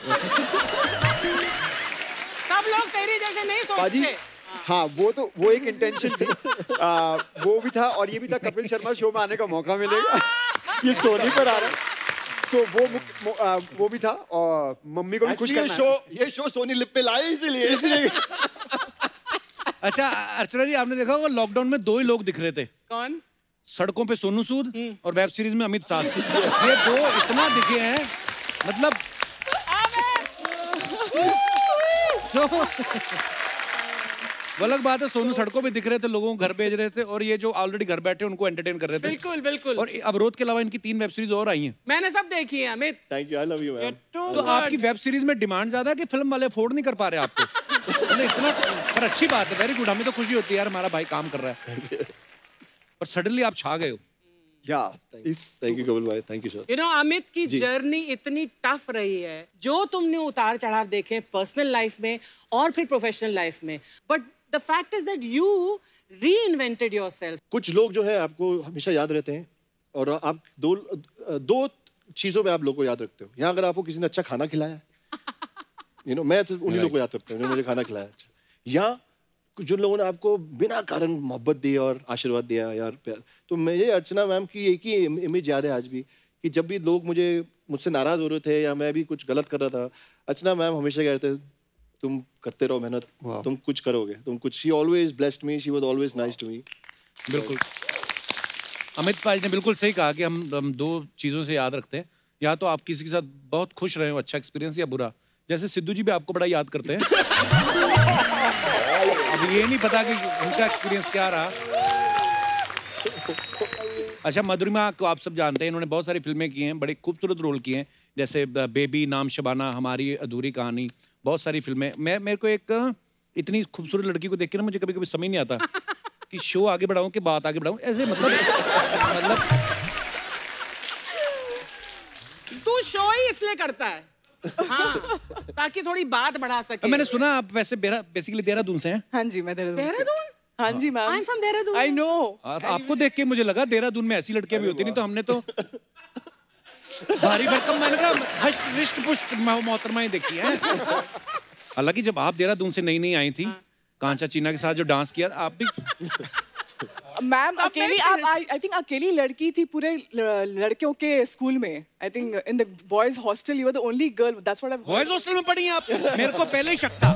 सब लोग तेरी जैसे नहीं सोचते। हाँ, वो तो वो एक इंटेंशन थी, आ, वो भी था और ये भी था कपिल शर्मा शो में आने का मौका मिलेगा। ये सोनी पर आ रहा है, सो वो आ, वो भी था और मम्मी को भी खुश करना। शो ये शो सोनी लिप पे लाए इसीलिए इसलिए अच्छा अर्चना जी, आपने देखा होगा लॉकडाउन में दो ही लोग दिख रहे थे। कौन? सड़कों पे सोनू सूद और वेब सीरीज में अमित साध। ये दो इतना दिखे हैं, मतलब वो अलग बात है, सोनू सड़कों पे दिख रहे थे, लोगों को घर भेज रहे थे, और ये जो ऑलरेडी घर बैठे उनको एंटरटेन कर रहे थे। बिल्कुल बिल्कुल। और अवरोध के अलावा इनकी तीन वेब सीरीज और आई हैं। मैंने सब देखी है Amit. Thank you, I love you ma'am. तो आपकी वेब सीरीज में डिमांड ज्यादा है कि फिल्म वाले अफोर्ड नहीं कर पा रहे आपको? इतना, पर अच्छी बात है, वेरी गुड, हमें तो खुशी होती है यार हमारा भाई काम कर रहा है। पर सडनली आप छा गए हो। या थैंक यू कपिल भाई, thank you sir. You know Amit की जर्नी इतनी टफ रही है, जो तुमने उतार चढ़ाव देखे पर्सनल लाइफ में और फिर प्रोफेशनल लाइफ में, but the fact is that you reinvented yourself. कुछ लोग जो है आपको हमेशा याद रहते हैं, और आप दो दो चीजों में आप लोगों को याद रखते हो। यहाँ अगर आपको किसी ने अच्छा खाना खिलाया, यू नो मैं तो उन्हीं लोगों को याद रखता हूँ जो मुझे खाना खिलाया। अच्छा, या जिन लोगों ने आपको बिना कारण मोहब्बत दी और आशीर्वाद दिया यार प्यार। तो मुझे अर्चना मैम की एक ही इमेज याद है आज भी, कि जब भी लोग मुझे मुझसे नाराज हो रहे थे या मैं भी कुछ गलत कर रहा था, अर्चना मैम हमेशा कहते थे तुम करते रहो मेहनत, तुम कुछ करोगे, तुम कुछ। She always blessed me, she was always nice to me. बिल्कुल, अमित भाई ने बिल्कुल सही कहा कि हम हम दो चीज़ों से याद रखते हैं, या तो आप किसी के साथ बहुत खुश रहे हो, अच्छा एक्सपीरियंस, या बुरा। जैसे सिद्धू जी भी आपको बड़ा याद करते हैं। अब ये नहीं पता कि उनका एक्सपीरियंस क्या रहा। अच्छा, मधुरिमा को आप सब जानते हैं, इन्होंने बहुत सारी फिल्में की हैं, बड़े खूबसूरत रोल किए हैं, जैसे बेबी, नाम शबाना, हमारी अधूरी कहानी, बहुत सारी फिल्में। मैं मेरे को एक इतनी खूबसूरत लड़की को देख के ना मुझे कभी कभी समझ नहीं आता कि शो आगे बढ़ाऊं कि बात आगे बढ़ाऊं, ऐसे मतलब मतलब तू शो ही इसलिए करता है, हाँ, ताकि थोड़ी बात बढ़ा सके। मैंने सुना आप वैसे बेसिकली देहरादून से हैं। हाँ जी, मैं देहरादून। देहरादून? हाँ जी ma'am. I'm from Dehradun. I know। आपको देख के मुझे लगा देहरादून में ऐसी लड़कियां भी होती, नहीं तो हमने तो भारी भरकम, मैंने कहा हृष्ट पुष्ट मोहतरमाएं देखी हैं। हालांकि जब आप देहरादून से नई नई आई थी, कांचा चीना के साथ जो डांस किया, आप भी मैम अकेली, आप आई थिंक अकेली लड़की थी पूरे लड़कियों के स्कूल में। I think in the boys hostel you are the only girl, that's what I. Boys hostel में पढ़ी हैं आप? मेरे को पहले ही शक था।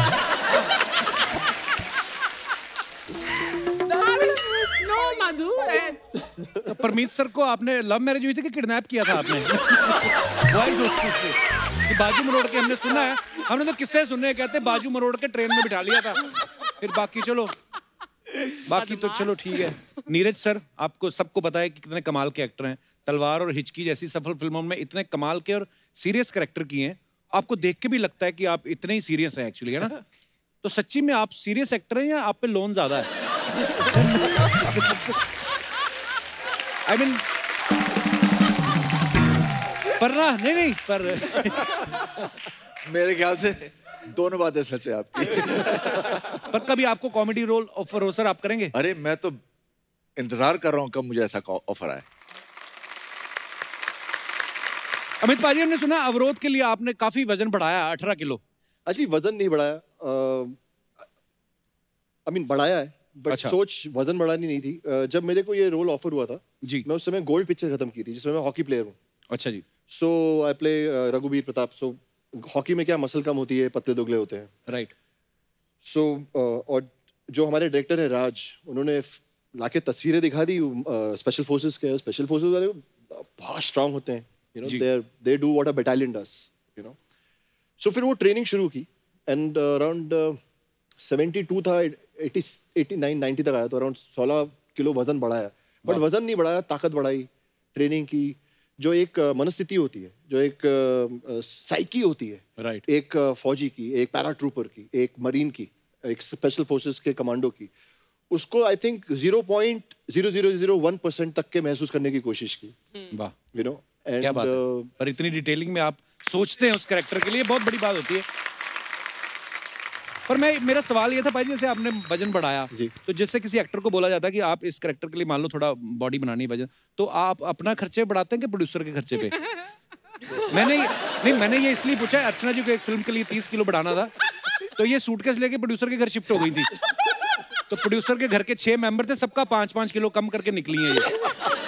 नो मधु, परमीत सर को आपने लव मैरिज हुई थी कि किडनैप किया था आपने? बॉयज हॉस्टल से बाजू मरोड़ के, हमने सुना है, हमने तो किस्से सुने, कहते बाजू मरोड़ के ट्रेन में बिठा लिया था, फिर बाकी चलो बाकी तो चलो ठीक है। नीरज सर, आपको सबको पता है कि कितने कमाल के एक्टर हैं, तलवार और हिचकी जैसी सफल फिल्मों में इतने कमाल के और सीरियस कैरेक्टर किए हैं, आपको देख के भी लगता है कि आप इतने ही सीरियस हैं एक्चुअली, है ना? तो सच्ची में आप सीरियस एक्टर हैं या आप पे लोन ज्यादा है? आई मीन पर ना, नहीं नहीं पर मेरे ख्याल से दोनों बातें सच है आपकी। पर कभी आपको कॉमेडी रोल ऑफर हो सर, आप करेंगे? अरे मैं तो इंतजार कर रहा हूँ कब मुझे ऐसा ऑफर आए। अमित पाजी, हमने सुना अवरोध के लिए आपने काफी वजन बढ़ाया, अठारह किलो। एक्चुअली वजन नहीं बढ़ाया, आई मीन बढ़ाया है, बट अच्छा। सोच वजन बढ़ानी नहीं थी। uh, जब मेरे को ये रोल ऑफर हुआ था जी, मैं उस समय गोल्ड पिक्चर खत्म की थी जिसमें मैं हॉकी प्लेयर हूँ। अच्छा जी। सो आई प्ले रघुवीर प्रताप। सो हॉकी में क्या मसल कम होती है, पतले दुगले होते हैं, राइट। सो और जो हमारे डायरेक्टर है राज, उन्होंने लाके तस्वीरें दिखा दी स्पेशल फोर्सेस के। स्पेशल फोर्सेस वाले बहुत स्ट्रांग होते हैं, you know, they they do what a battalion does, you know. So फिर वो ट्रेनिंग शुरू की एंड अराउंड सेवेंटी टू था, एटी एटी नाइन नाइन्टी तक आया, तो अराउंड सोलह किलो वजन बढ़ाया। बट वजन नहीं बढ़ाया, ताकत बढ़ाई, ट्रेनिंग की। जो एक uh, मनस्थिति होती है, जो एक साइकी uh, होती है, राइट, एक uh, फौजी की, एक पैराट्रूपर की, एक मरीन की, एक स्पेशल फोर्सेस के कमांडो की, उसको I think zero point zero zero zero one percent तक के महसूस करने की कोशिश की। वाह, यू नो, क्या बात है। पर इतनी डिटेलिंग में आप सोचते हैं उस कैरेक्टर के लिए, बहुत बड़ी बात होती है। पर मैं मेरा सवाल ये था भाई, जैसे आपने वजन बढ़ाया जी, तो जिससे किसी एक्टर को बोला जाता है कि आप इस कैरेक्टर के लिए मान लो थोड़ा बॉडी बनानी है, वजन, तो आप अपना खर्चे बढ़ाते हैं कि प्रोड्यूसर के खर्चे पे? मैंने नहीं मैंने ये इसलिए पूछा, अर्चना जी को एक फिल्म के लिए तीस किलो बढ़ाना था, तो ये सूटकेस लेके प्रोड्यूसर के घर शिफ्ट हो गई थी, तो प्रोड्यूसर के घर के छह मेंबर थे, सबका पांच पांच किलो कम करके निकली है ये।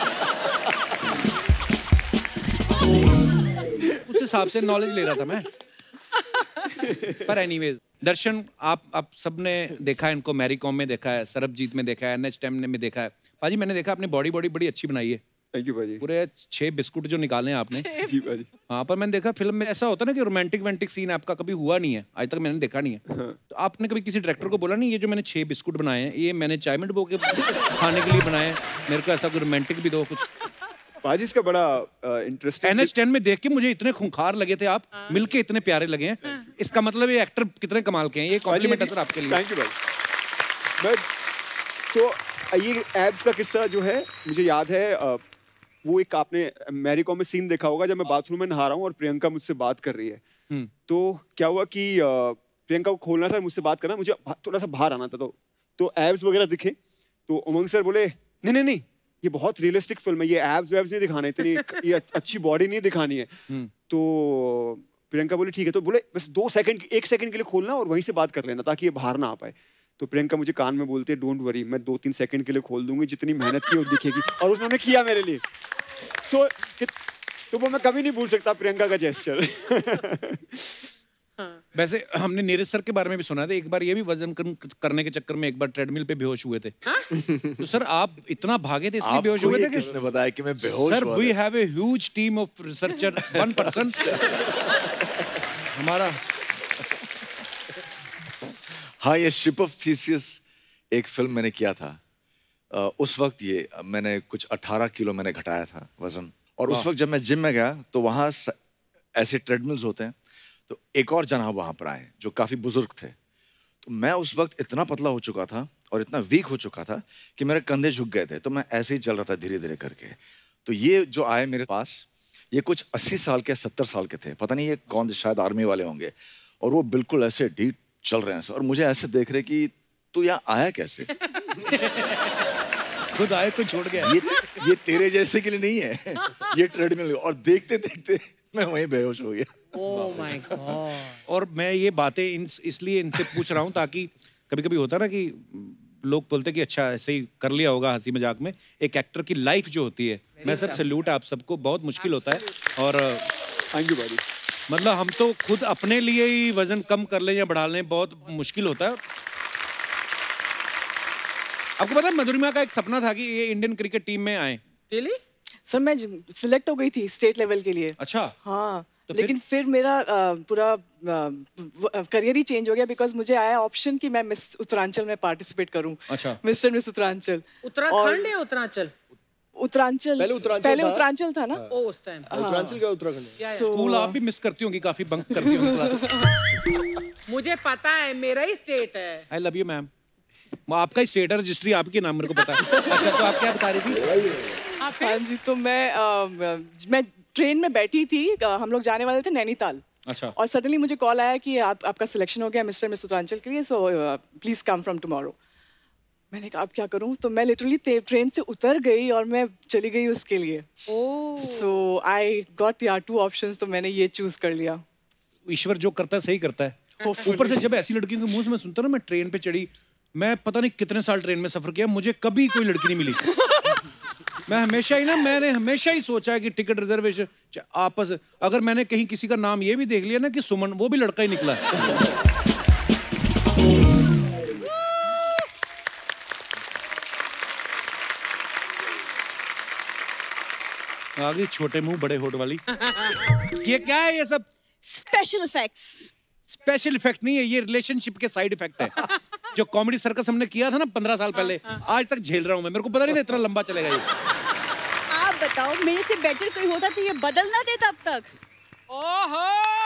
उस हिसाब से नॉलेज ले रहा था मैं। पर एनीवेज, दर्शन, आप आप सबने देखा है इनको, मैरी कॉम में देखा है, सरबजीत में देखा है, एन एच टेन में देखा है। पाजी मैंने देखा आपने बॉडी बॉडी बड़ी अच्छी बनाई है। थैंक यू पाजी। पूरे छह बिस्कुट जो निकाले हैं आपने। जी पाजी। हाँ, पर मैंने देखा फिल्म में ऐसा होता है ना कि रोमांटिक वेंटिक सीन आपका कभी हुआ नहीं है, आज तक मैंने देखा नहीं है। हाँ। तो आपने कभी किसी डायरेक्टर को बोला नहीं, ये जो मैंने छह बिस्कुट बनाए हैं ये मैंने चाय में डुबो के खाने के लिए बनाए हैं, मेरे को ऐसा कोई रोमांटिक भी दो कुछ? पाजी इसका बड़ा इंटरेस्टिंग, एन एच टेन में देख के मुझे इतने खूंखार लगे थे आप, मिलके इतने प्यारे लगे हैं, इसका मतलब ये एक्टर कितने कमाल के हैं। ये कॉम्प्लीमेंट है सर आपके लिए। थैंक यू भाई। बट सो ये एब्स का किस्सा जो है मुझे याद है, uh, वो एक आपने मैरी कॉम में सीन देखा होगा जब मैं बाथरूम में नहा रहा हूँ और प्रियंका मुझसे बात कर रही है। तो क्या हुआ कि uh, प्रियंका को खोलना था, मुझसे बात करना, मुझे थोड़ा सा बाहर आना था, तो तो एब्स वगैरह दिखे, तो उमंग सर बोले नहीं नहीं नहीं ये बहुत रियलिस्टिक फिल्म है, ये एब्स वेब्स नहीं दिखाने, इतनी ये अच्छी बॉडी नहीं दिखानी है। तो प्रियंका बोली ठीक है, तो बोले बस दो सेकंड एक सेकंड के लिए खोलना और वहीं से बात कर लेना ताकि ये बाहर ना आ पाए। तो प्रियंका मुझे कान में बोलती है डोंट वरी, मैं दो तीन सेकंड के लिए खोल दूंगी, जितनी मेहनत की वो दिखेगी, और उन्होंने किया मेरे लिए। सो so, तो वो मैं कभी नहीं भूल सकता प्रियंका का जेस्चर। वैसे हमने नीरज सर के बारे में भी सुना था, एक बार ये भी वजन करने के चक्कर में एक बार ट्रेडमिल पे बेहोश हुए थे। तो सर आप इतना भागे थे इसलिए बेहोश हुए थे? किसने बताया कि मैं बेहोश? Sir we have a huge team of researcher, one person हमारा। हाँ, ये शिप ऑफ थीसिस एक फिल्म मैंने किया था। uh, उस वक्त ये मैंने कुछ अठारह किलो मैंने घटाया था वजन, और उस वक्त जब मैं जिम में गया तो वहाँ ऐसे ट्रेडमिल्स होते हैं, तो एक और जनाब वहाँ पर आए जो काफ़ी बुजुर्ग थे। तो मैं उस वक्त इतना पतला हो चुका था और इतना वीक हो चुका था कि मेरे कंधे झुक गए थे, तो मैं ऐसे ही चल रहा था धीरे धीरे करके। तो ये जो आए मेरे पास, ये कुछ अस्सी साल के सत्तर साल के थे, पता नहीं ये कौन थे, शायद आर्मी वाले होंगे, और वो बिल्कुल ऐसे ढीठ चल रहे हैं और मुझे ऐसे देख रहे कि तू यहाँ आया कैसे? खुद आए तो छोड़ गया। ये ये तेरे जैसे के लिए नहीं है, ये ट्रेडमिल। और देखते देखते मैं वहीं बेहोश हो गया। Oh my God. और मैं ये बातें इन, इसलिए इनसे पूछ रहा हूँ ताकि कभी कभी होता है ना कि लोग बोलते हैं कि अच्छा ऐसे ही कर लिया होगा हंसी मजाक में, एक एक्टर की लाइफ जो होती है, मैं सर सैल्यूट आप सबको, बहुत मुश्किल होता है। और थैंक यू भाई। मतलब हम तो खुद अपने लिए ही वजन कम कर लें या बढ़ा लें बहुत मुश्किल होता है। आपको पता है मधुरिमा का एक सपना था कि ये इंडियन क्रिकेट टीम में आए। Really? सर मैं सिलेक्ट हो गई थी स्टेट लेवल के लिए। अच्छा। हाँ, तो लेकिन फिर, फिर मेरा आ, पूरा करियर ही चेंज हो गया बिकॉज मुझे आया ऑप्शन कि मैं मिस उत्तरांचल में पार्टिसिपेट करूं। अच्छा। Mister miss Uttaranchal. उत्तराखंड है उत्तरांचल? उत्तरांचल पहले उत्तरांचल पहले था। उत्तरांचल था ना। ओ उस टाइम उत्तरांचल का उत्तराखंड। स्कूल आप भी मिस करती होंगी, काफी बंक करती होंगी क्लास। मुझे पता है, मेरा ही स्टेट है। I love you ma'am. आपका ही स्टेट है, रजिस्ट्री आपके नाम, मेरे को पता है। अच्छा, तो आप क्या बता रही थी? हाँ जी, तो मैं आ, मैं ट्रेन में बैठी थी, हम लोग जाने वाले थे नैनीताल। अच्छा। और सडनली मुझे कॉल आया कि आप आपका सिलेक्शन हो गया मिस्टर मिस उत्तरांचल के लिए, so please come from tomorrow. मैंने कहा अब क्या करूं, तो मैं लिटरली ट्रेन से उतर गई और मैं चली गई उसके लिए। सो आई गॉट या टू ऑप्शंस, तो मैंने ये चूज कर लिया। ईश्वर जो करता है सही करता है। ऊपर से जब ऐसी लड़कियों के मुंह से मैं सुनता ना, मैं ट्रेन पे चढ़ी, मैं पता नहीं कितने साल ट्रेन में सफर किया, मुझे कभी कोई लड़की नहीं मिली। मैं हमेशा ही ना मैंने हमेशा ही सोचा है कि टिकट रिजर्वेशन आपस, अगर मैंने कहीं किसी का नाम ये भी देख लिया ना कि सुमन, वो भी लड़का ही निकला। आगे छोटे मुंह बड़े होठ वाली। ये क्या है ये सब? Special effects. स्पेशल इफेक्ट नहीं है, ये रिलेशनशिप के साइड इफेक्ट है। जो कॉमेडी सर्कस हमने किया था ना पंद्रह साल पहले, आज तक झेल रहा हूं मैं। मेरे को पता नहीं था इतना लंबा चलेगा ये। आप बताओ, मेरे से बेटर कोई होता तो ये बदल ना देता अब तक। ओहो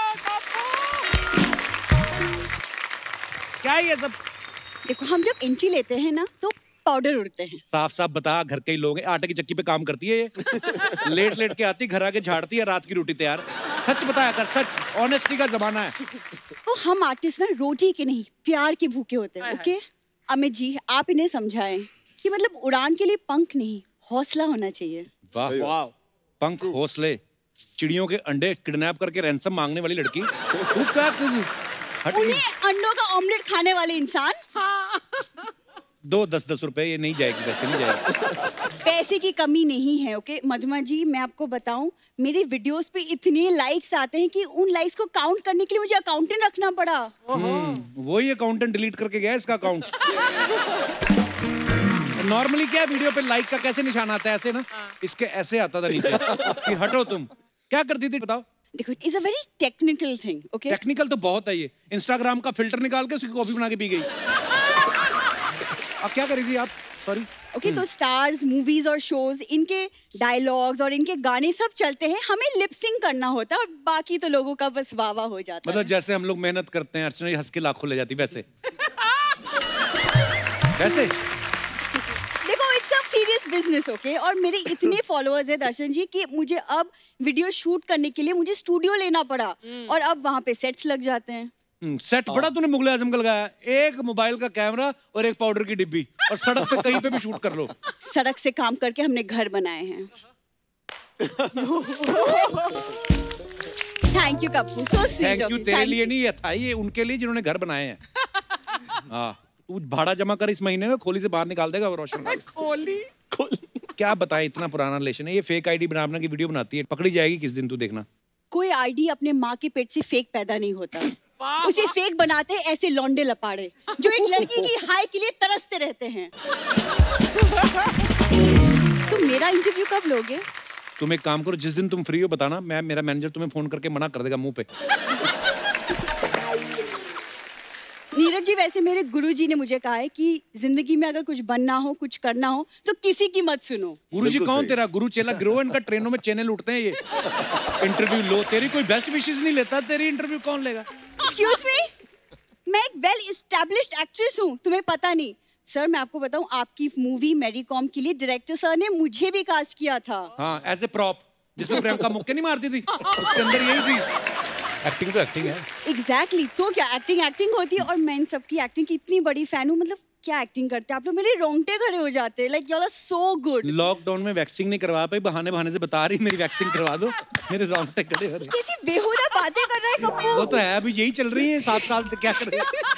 क्या है ये सब? देखो, हम जब एंट्री लेते हैं ना तो पाउडर उड़ते हैं। साफ साफ बता, घर के ही लोग हैं, आटे की चक्की पे काम करती है ये। लेट लेट के आती, घर आके झाड़ती है, रात की रोटी तैयार। सच बताया कर, सच, ऑनेस्टी का जमाना है। तो हम आर्टिस्ट ना रोटी के नहीं, प्यार के भूखे होते हैं। ओके अमित जी, आप इन्हें समझाएं कि मतलब उड़ान के लिए पंख नहीं, हौसला होना चाहिए। वाह वाह, पंख हौसले, चिड़ियों के अंडे किडनैप करके रैंसम मांगने वाली लड़की। तू क्या उन्हें अंडों का ऑमलेट खाने वाले इंसान। दो दस दस रुपए, ये नहीं जाएगी, वैसे नहीं जाएगी। पैसे की कमी नहीं है। ओके मधुमा जी, मैं आपको बताऊं, मेरे वीडियोस पे इतने लाइक्स आते हैं कि उन लाइक्स को काउंट करने के लिए मुझे अकाउंटेंट रखना पड़ा। वही अकाउंटेंट डिलीट करके गया इसका अकाउंट। नॉर्मली क्या वीडियो पे लाइक का कैसे निशान आता है? ऐसे ना, इसके ऐसे आता था नीचे कि हटो तुम। क्या करती थी बताओ? देखो, it's a very technical thing. Okay technical तो बहुत है ये। इंस्टाग्राम का फिल्टर निकाल के उसकी कॉफी बना के पी गई। अब क्या करी थी आप? सॉरी। ओके तो स्टार्स, मूवीज और शोज, इनके डायलॉग्स और इनके गाने सब चलते हैं, हमें लिप सिंक करना होता है और बाकी तो लोगों का बस वाह वाह हो जाता मतलब है। जैसे हम लोग मेहनत करते हैं, अर्चना हंस के लाखों ले जाती, वैसे वैसे देखो, it's a serious business. Okay और मेरे इतने फॉलोअर्स हैं दर्शन जी कि मुझे अब वीडियो शूट करने के लिए मुझे स्टूडियो लेना पड़ा और अब वहाँ पे सेट्स लग जाते हैं। सेट बड़ा तूने मुगले आजम का लगाया, एक मोबाइल का कैमरा और एक पाउडर की डिब्बी, और सड़क पे कहीं पे भी शूट कर लो। सड़क से काम करके हमने घर बनाए हैं। Thank you Kappu, so sweet. Thank you तेरे लिए नहीं, ये था ये उनके लिए जिन्होंने घर बनाए हैं। हाँ, तू भाड़ा जमा कर इस महीने में, खोली से बाहर निकाल देगा वो रोशन। खोली क्या बताए, इतना पुराना रिलेशन है। ये फेक आईडी बना बना की वीडियो बनाती है, पकड़ी जाएगी किस दिन, तू देखना। कोई आईडी अपने माँ के पेट से फेक पैदा नहीं होता, उसे फेक बनाते हैं ऐसे लौंडे लपाड़े जो एक लड़की की हाई के लिए तरसते रहते हैं। तो मेरा इंटरव्यू कब लोगे? तुम एक काम करो, जिस दिन तुम फ्री हो बताना, मैं मेरा मैनेजर तुम्हें फोन करके मना कर देगा मुंह पे। नीरज जी, वैसे मेरे गुरुजी ने मुझे कहा है कि जिंदगी में अगर कुछ बनना हो, कुछ करना हो तो किसी की मत सुनो। गुरुजी कौन तेरा गुरु चेला गिरोह? इनका ट्रेनों में चैनल उठते हैं ये। इंटरव्यू लो, तेरी कोई बेस्ट विशेस नहीं लेता, तेरी इंटरव्यू कौन लेगा? एक्सक्यूज मी, मैं एक वेल एस्टैब्लिश्ड एक्ट्रेस हूँ, तुम्हें पता नहीं? सर मैं आपको बताऊं, आपकी मूवी मैरी कॉम के लिए डायरेक्टर सर ने मुझे भी कास्ट किया था। हाँ, एज ए प्रॉप, जिसमें प्रियंका मुक्के नहीं मारती थी, उसके अंदर यही थी। एक्टिंग तो एक्टिंग है। Exactly exactly. तो क्या एक्टिंग एक्टिंग होती है, और मैं इन सबकी एक्टिंग की इतनी बड़ी फैन हूँ। मतलब क्या एक्टिंग करते हैं आप लोग, मेरे रोंगटे खड़े हो जाते हैं। Like you are so good. Lockdown में वैक्सिंग नहीं करवा पाई, बहाने बहाने से बता रही मेरी वैक्सिंग करवा दो, मेरे रोंगटे खड़े हो रहे। कैसी बेहुदा बातें कर रहा है कप्पू। वो तो है, अभी यही चल रही है सात साल से, क्या कर रही है।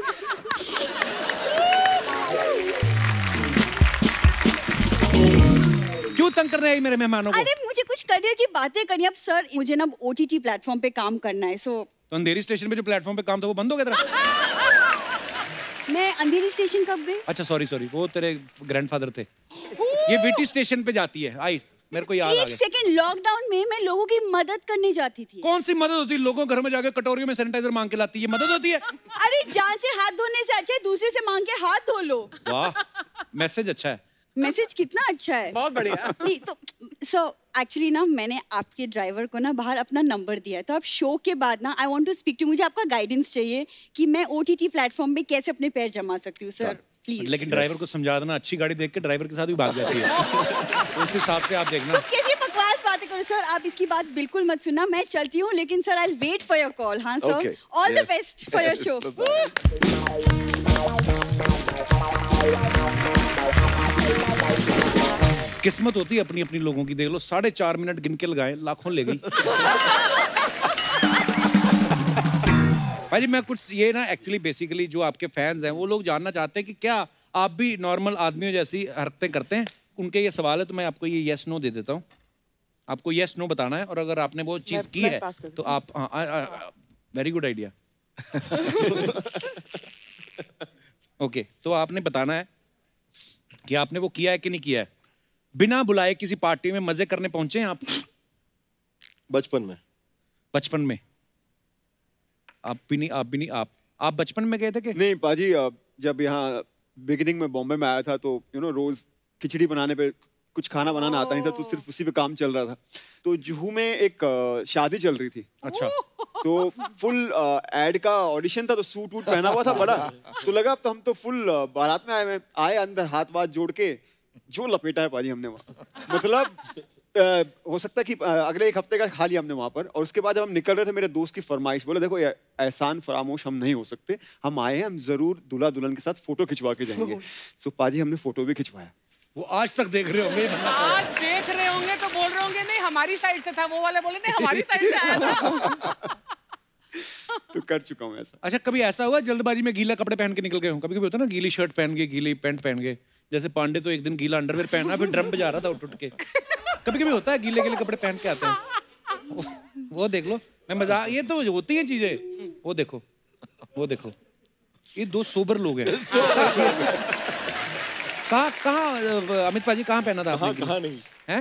क्यों तंग कर रहे हैं मेरे मेहमानों को? अरे मुझे कुछ करियर की बातें करनी। अब सर मुझे ना ओटीटी प्लेटफॉर्म पे काम करना है, सो तो अंधेरी स्टेशन पे जो प्लेटफॉर्म पे काम था वो बंद हो गया तेरा? मैं अंधेरी स्टेशन कब गई? अच्छा सॉरी सॉरी, वो तेरे ग्रैंडफादर थे। ये वीटी स्टेशन पे जाती है, आई मेरे को याद आ गया। एक सेकंड, लॉकडाउन में मैं लोगों की मदद करने जाती थी। कौन सी मदद होती है? लोगों घर में जाके कटोरियों में सैनिटाइजर मांग के लाती है, मदद होती है? अरे जान से हाथ धोने से अच्छा है दूसरे से मांग के हाथ धो लो। वाह, मैसेज अच्छा है। मैसेज कितना अच्छा है, बहुत बढ़िया। नहीं तो सो एक्चुअली ना मैंने आपके ड्राइवर को ना बाहर अपना नंबर दिया है, तो अब शो के बाद ना I want to speak to, मुझे आपका गाइडेंस चाहिए कि मैं ओटीटी प्लेटफॉर्म पे कैसे अपने पैर जमा सकती हूँ सर, प्लीज। लेकिन ड्राइवर को समझा देना, अच्छी गाड़ी देख के ड्राइवर के साथ भी भाग जाती है। उस हिसाब से आप देखना। तो कैसी बकवास बातें करो सर, आप इसकी बात बिल्कुल मत सुनना, मैं चलती हूँ, लेकिन sir I wait for your call. हाँ sir, all the best for your show. किस्मत होती है अपनी अपनी लोगों की, देख लो साढ़े चार मिनट गिन के लगाए, लाखों ले गई। भाई मैं कुछ ये ना एक्चुअली बेसिकली जो आपके फैंस हैं वो लोग जानना चाहते हैं कि क्या आप भी नॉर्मल आदमियों जैसी हरकतें करते हैं। उनके ये सवाल है तो मैं आपको ये यस नो दे देता हूँ। आपको यस नो बताना है और अगर आपने वो चीज की है तो आप वेरी गुड आइडिया। ओके, तो आपने बताना है कि आपने वो किया है कि नहीं किया है। बिना बुलाए किसी पार्टी में मजे करने पहुंचे हैं आप? बचपन में। बचपन में आप भी नहीं, आप भी नहीं, आप आप बचपन में गए थे कि नहीं पाजी, जब यहाँ बिगिनिंग में बॉम्बे में आया था तो यू नो रोज खिचड़ी बनाने पे कुछ खाना बनाना आता नहीं था, तो सिर्फ उसी पे काम चल रहा था। तो जुहू में एक शादी चल रही थी। अच्छा। तो फुल एड का ऑडिशन था, तो सूट वूट पहना हुआ था बड़ा, तो लगा अब तो हम तो फुल बारात में आए आए अंदर हाथ वाथ जोड़ के जो लपेटा है पाजी हमने वहाँ। मतलब आ, हो सकता है कि आ, अगले एक हफ्ते का खा लिया हमने वहाँ पर। और उसके बाद जब हम निकल रहे थे मेरे दोस्त की फरमाइश, बोले देखो एहसान फरामोश हम नहीं हो सकते, हम आए हैं, हम जरूर दूल्हा दुल्हन के साथ फोटो खिंचवा के जाएंगे। सो पाजी हमने फोटो भी खिंचवाया। वो आज तक देख रहे होंगे। आज देख रहे होंगे तो बोल रहे होंगे नहीं हमारी साइड से था, वो वाले बोले नहीं हमारी साइड से आया था। तो कर चुका हूँ ऐसा। अच्छा, कभी ऐसा हुआ जल्दबाजी में गीला कपड़े पहन के निकल गए हो? कभी कभी होता है ना, गीली शर्ट पहन गए, गीली पैंट पहन गए। जैसे पांडे तो एक दिन गीला अंडरवेयर पहना, फिर ड्रम बजा रहा था उठ उठ के। कभी कभी होता है गीले गीले कपड़े पहन के आते हैं। वो देख लो, मैं मजाक, ये तो होती हैं चीजें। वो देखो, वो देखो, ये दो सोबर लोग हैं। कहाँ कहाँ अमित पाजी कहाँ पहना था आपने? कहाँ नहीं हैं?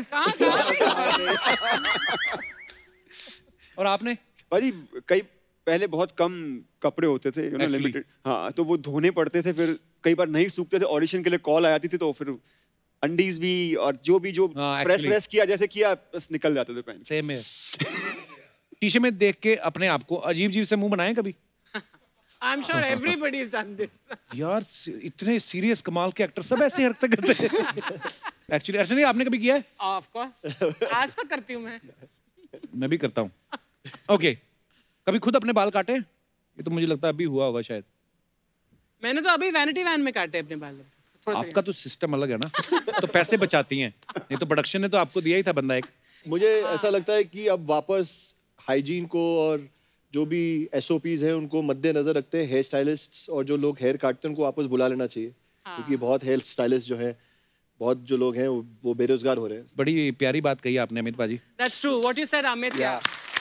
और आपने? पाजी कई पहले बहुत कम कपड़े होते थे, यू नो लिमिटेड। हाँ, तो वो धोने पड़ते थे, फिर कई बार नहीं सूखते थे, ऑडिशन के लिए कॉल आ जाती थी, तो फिर अंडीज भी और जो भी जो प्रेस व्रेस किया जैसे किया बस निकल जाते थे पहन। सेम है। शीशे में देख के अपने आप को अजीब अजीब से मुंह बनाए कभी? I'm sure everybody has done this. यार इतने सीरियस कमाल के एक्टर सब ऐसे हरकतें करते हैं। एक्चुअली अर्चना जी आपने कभी किया है? Of course. आज तक करती हूँ मैं। मैं भी करता हूँ। ओके, कभी खुद अपने बाल काटे? ये तो मुझे लगता है अभी हुआ होगा शायद। मैंने तो अभी वैनिटी वैन में काटे अपने बाल। आपका तो सिस्टम अलग है ना, तो पैसे बचाती हैं। ये तो प्रोडक्शन ने तो आपको दिया ही था बंदा एक। मुझे ऐसा लगता है कि अब वापस हाइजीन को और जो भी एसओपीज हैं उनको मद्देनजर रखते हैं हेयर स्टाइलिस्ट्स और जो लोग हेयर काटते हैं उनको वापस बुला लेना चाहिए। हाँ। क्योंकि बहुत हेयर स्टाइलिस्ट जो हैं, बहुत जो लोग हैं वो, वो बेरोजगार हो रहे हैं। बड़ी प्यारी बात कही आपने अमित पाजी। That's true. What you said, Amit. Yeah.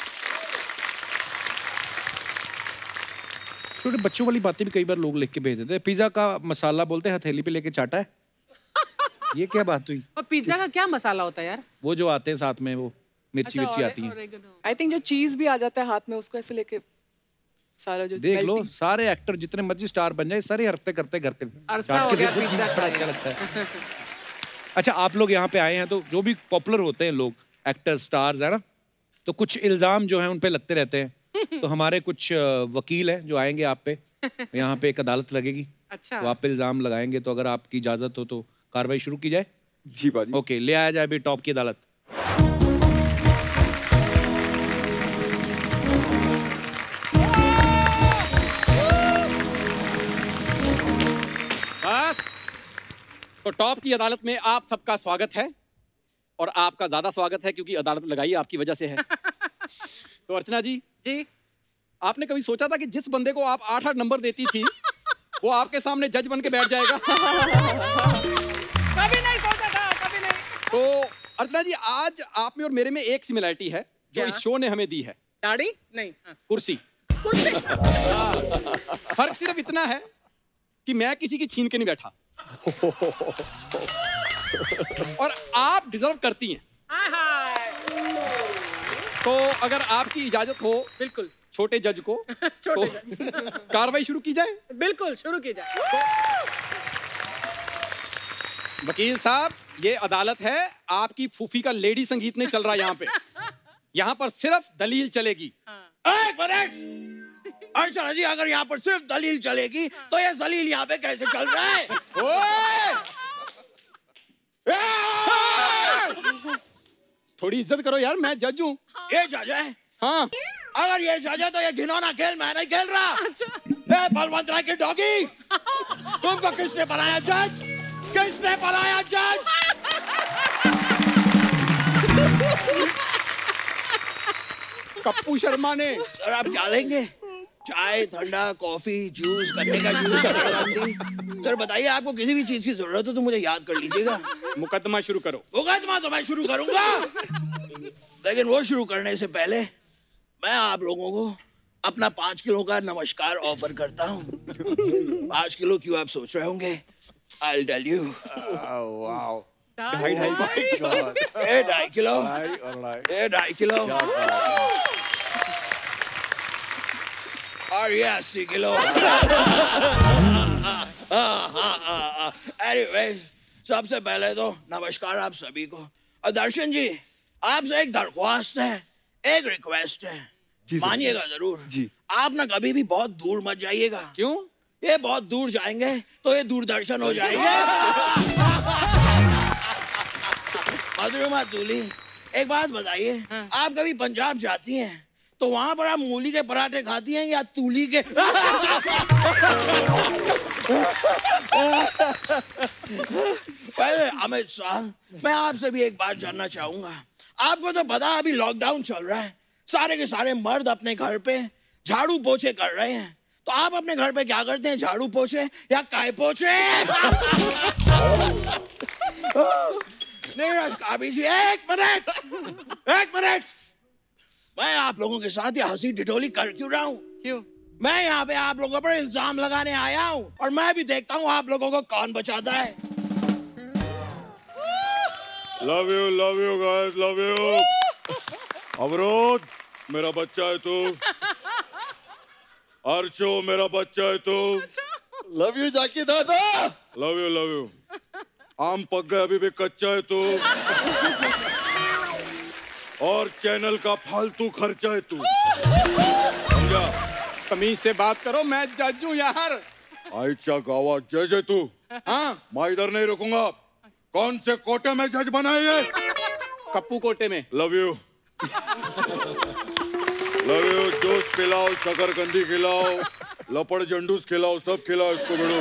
छोटे बच्चों वाली बातें भी कई बार लोग लिख के भेज देते हैं। पिज्जा का मसाला बोलते हैं हथेली पे लेके चाटा है। ये क्या बात हुई? और पिज्जा का क्या मसाला होता है यार? वो जो आते हैं साथ में, वो मिर्ची मिर्ची आती है। आई थिंक जो चीज भी आ जाता है हाथ में, उसको ऐसे लेके सारा जो देख लो, सारे एक्टर जितने मर्जी स्टार बन जाए, सारी हरकतें करते घर के बड़ा अच्छा लगता है। अच्छा, आप लोग यहाँ पे आए हैं तो जो भी पॉपुलर होते हैं लोग, एक्टर स्टार्स है ना, तो कुछ इल्जाम जो है उन पे लगते रहते हैं। तो हमारे कुछ वकील हैं जो आएंगे आप पे, यहाँ पे एक अदालत लगेगी। अच्छा। तो आप पे इल्जाम लगाएंगे, तो अगर आपकी इजाजत हो तो कार्रवाई शुरू की जाए। जी बाजी। ओके, ले आया जाए अभी टॉप की अदालत। बस, तो टॉप की अदालत में आप सबका स्वागत है, और आपका ज्यादा स्वागत है क्योंकि अदालत लगाई आपकी वजह से है। तो अर्चना जी, जी आपने कभी सोचा था कि जिस बंदे को आप आठ आठ नंबर देती थी वो आपके सामने जज बन के बैठ जाएगा? कभी नहीं सोचा था, कभी नहीं। तो अर्चना जी, आज आप में और मेरे में एक सिमिलरिटी है जो इस शो ने हमें दी है। दाढ़ी नहीं, हाँ। कुर्सी। कुर्सी। फर्क सिर्फ इतना है कि मैं किसी की छीन के नहीं बैठा और आप डिजर्व करती हैं। तो अगर आपकी इजाजत हो, बिल्कुल, छोटे जज को छोटे तो कार्रवाई शुरू की जाए। बिल्कुल शुरू की जाए। वकील साहब, ये अदालत है, आपकी फूफी का लेडी संगीत नहीं चल रहा यहाँ पे। यहाँ पर सिर्फ दलील चलेगी। एक मिनट, अर्चना जी, अगर यहाँ पर सिर्फ दलील चलेगी तो ये दलील यहाँ पे कैसे चल रहा है? थोड़ी इज्जत करो यार, मैं जज हूँ। ये जज है? हाँ। अगर ये जज है तो ये घिनौना खेल मैं नहीं खेल रहा। ए बलवंत राय के डॉगी, तुमको किसने बनाया जज? किसने बनाया जज? कप्पू शर्मा ने। सर आप क्या लेंगे? चाय, ठंडा, कॉफी, जूस, गन्ने का जूस, शक्करकंदी। सर बताइए आपको किसी भी चीज की जरूरत हो तो मुझे याद कर लीजिएगा। मुकदमा शुरू करो। मुकदमा तो मैं शुरू करूंगा, लेकिन वो शुरू करने से पहले मैं आप लोगों को अपना पांच किलो का नमस्कार ऑफर करता हूँ। पांच किलो क्यों आप सोच रहे होंगे? I'll tell you. वाओ, ढाई ढाई ए ढाई किलो, ए ढाई किलो और ये अस्सी किलो। Anyway, सबसे पहले तो नमस्कार आप सभी को। और दर्शन जी, आपसे एक दरख्वास्त है, एक रिक्वेस्ट है, मानिएगा जरूर जी। आप ना कभी भी बहुत दूर मत जाइएगा। क्यों? ये बहुत दूर जाएंगे तो ये दूरदर्शन हो जाएंगे। मधुरिमा तुली, एक बात बताइए, आप कभी पंजाब जाती हैं तो वहां पर आप मूली के पराठे खाती हैं या तूली के? पहले अमित साध, मैं आपसे भी एक बात जानना चाहूंगा। आपको तो पता है अभी लॉकडाउन चल रहा है, सारे के सारे मर्द अपने घर पे झाड़ू पोछे कर रहे हैं, तो आप अपने घर पे क्या करते हैं? झाड़ू पोछे या काय पोछे? नीरज काबी जी, एक मिनट, एक मिनट। मैं आप लोगों के साथ ये हंसी टिटोली कर क्यों रहा हूँ? क्यों? मैं यहाँ पे आप लोगों पर इल्जाम लगाने आया हूँ और मैं भी देखता हूँ आप लोगों को कौन बचाता है। Love you, love you guys, love you. Avrodh, मेरा बच्चा है तू। अर्चो, मेरा बच्चा है तू। लव यू जाकी दादा। Love you, love you. आम पक गए अभी भी कच्चा है तू। और चैनल का फालतू खर्चा है तू, समझा? तमीज से बात करो, मैं जज हूँ यार। आइचा गावा जज है तू। हाँ, मैं इधर नहीं रुकूंगा। कौन से कोटे में जज बनाए ये? कप्पू कोटे में। Love you, love you. Juice खिलाओ, शकरकंदी खिलाओ, लपड़ जंडूस खिलाओ, सब खिलाओ इसको। बेड़ो,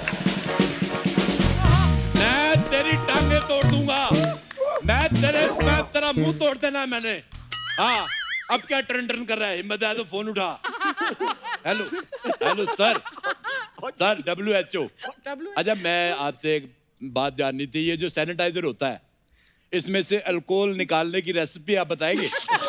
मैं तेरी टांगे तोड़ दूंगा। मैं तेरे मैं तेरा मुंह तोड़ देना मैंने। हाँ, अब क्या टर्न टर्न कर रहा है? हिम्मत है तो फोन उठा। Hello, hello sir, sir W H O. अच्छा, मैं आपसे एक बात जाननी थी। ये जो सैनिटाइजर होता है, इसमें से अल्कोहल निकालने की रेसिपी आप बताएंगे?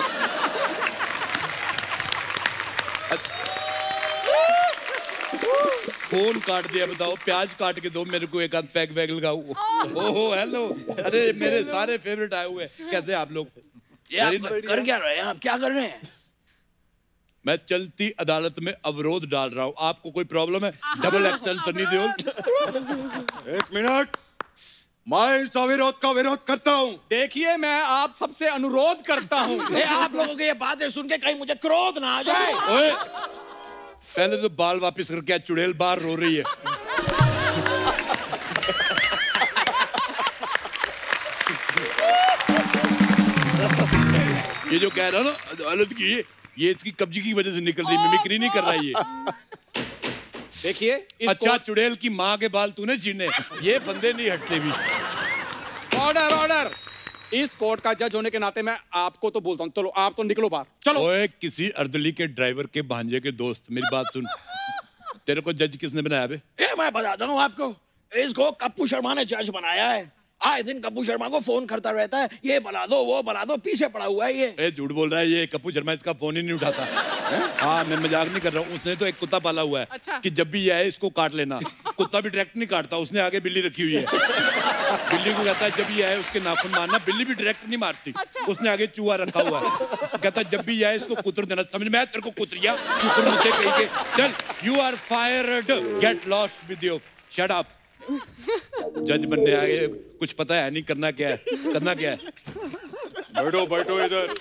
फोन काट दिया, बताओ। प्याज काट के दो मेरे को, एक आध पैक वैग लगाओ। ओहो हेलो, अरे मेरे सारे फेवरेट आए हुए। कैसे आप लोग? ये आप कर क्या रहे हैं? आप क्या कर रहे हैं? मैं चलती अदालत में अवरोध डाल रहा हूँ। आपको कोई प्रॉब्लम है? Double excel Sunny Deol. एक मिनट, मैं इस अविरोध का विरोध करता हूँ। देखिए, मैं आप सबसे अनुरोध करता हूँ। आप लोगों की ये बातें सुन के कहीं मुझे क्रोध ना आ जाए। ओए, पहले तो बाल वापस करके, चुड़ैल बाहर रो रही है। ये जो कह रहा ना अदालत की, ये इसकी कब्जी की वजह से निकल रही, मिमिक्री नहीं कर रहा ये। देखिए, अच्छा, चुड़ैल की माँ के बाल तूने छीने, ये बंदे नहीं हटते भी। Order, order. इस कोर्ट का जज होने के नाते मैं आपको तो बोलता हूँ, चलो आप तो निकलो बाहर, चलो। ओए, किसी अर्दली के ड्राइवर के भांजे के दोस्त, मेरी बात सुन। तेरे को जज किसने बनाया बे? ये मैं बताता हूँ आपको। इसको कप्पू शर्मा ने जज बनाया है। आए दिन कप्पू शर्मा को फोन करता रहता है, ये बना दो, वो बना दो, पीछे पड़ा हुआ है ये। ए, झूठ बोल रहा है ये। कप्पू शर्मा इसका फोन ही नहीं उठाता। हाँ, मैं मजाक नहीं कर रहा हूँ। उसने तो एक कुत्ता पाला हुआ है। अच्छा। कि जब भी ये आए इसको काट लेना। कुत्ता भी डायरेक्ट नहीं काटता, उसने आगे बिल्ली रखी हुई है। बिल्ली को कहता है जब ये आए उसके नाखून मारना। बिल्ली भी डायरेक्ट नहीं मारती। अच्छा। उसने आगे चूहा रखा हुआ है। कहता है जब भी ये आए इसको कुतर देना। समझ में आया तेरे को? कुतरिया कुतर मुझे कहीं के। चल, you are fired, get lost with you, shut up. जज बनने आगे कुछ पता है नहीं, करना क्या है, करना क्या है। बैठो बैठो इधर।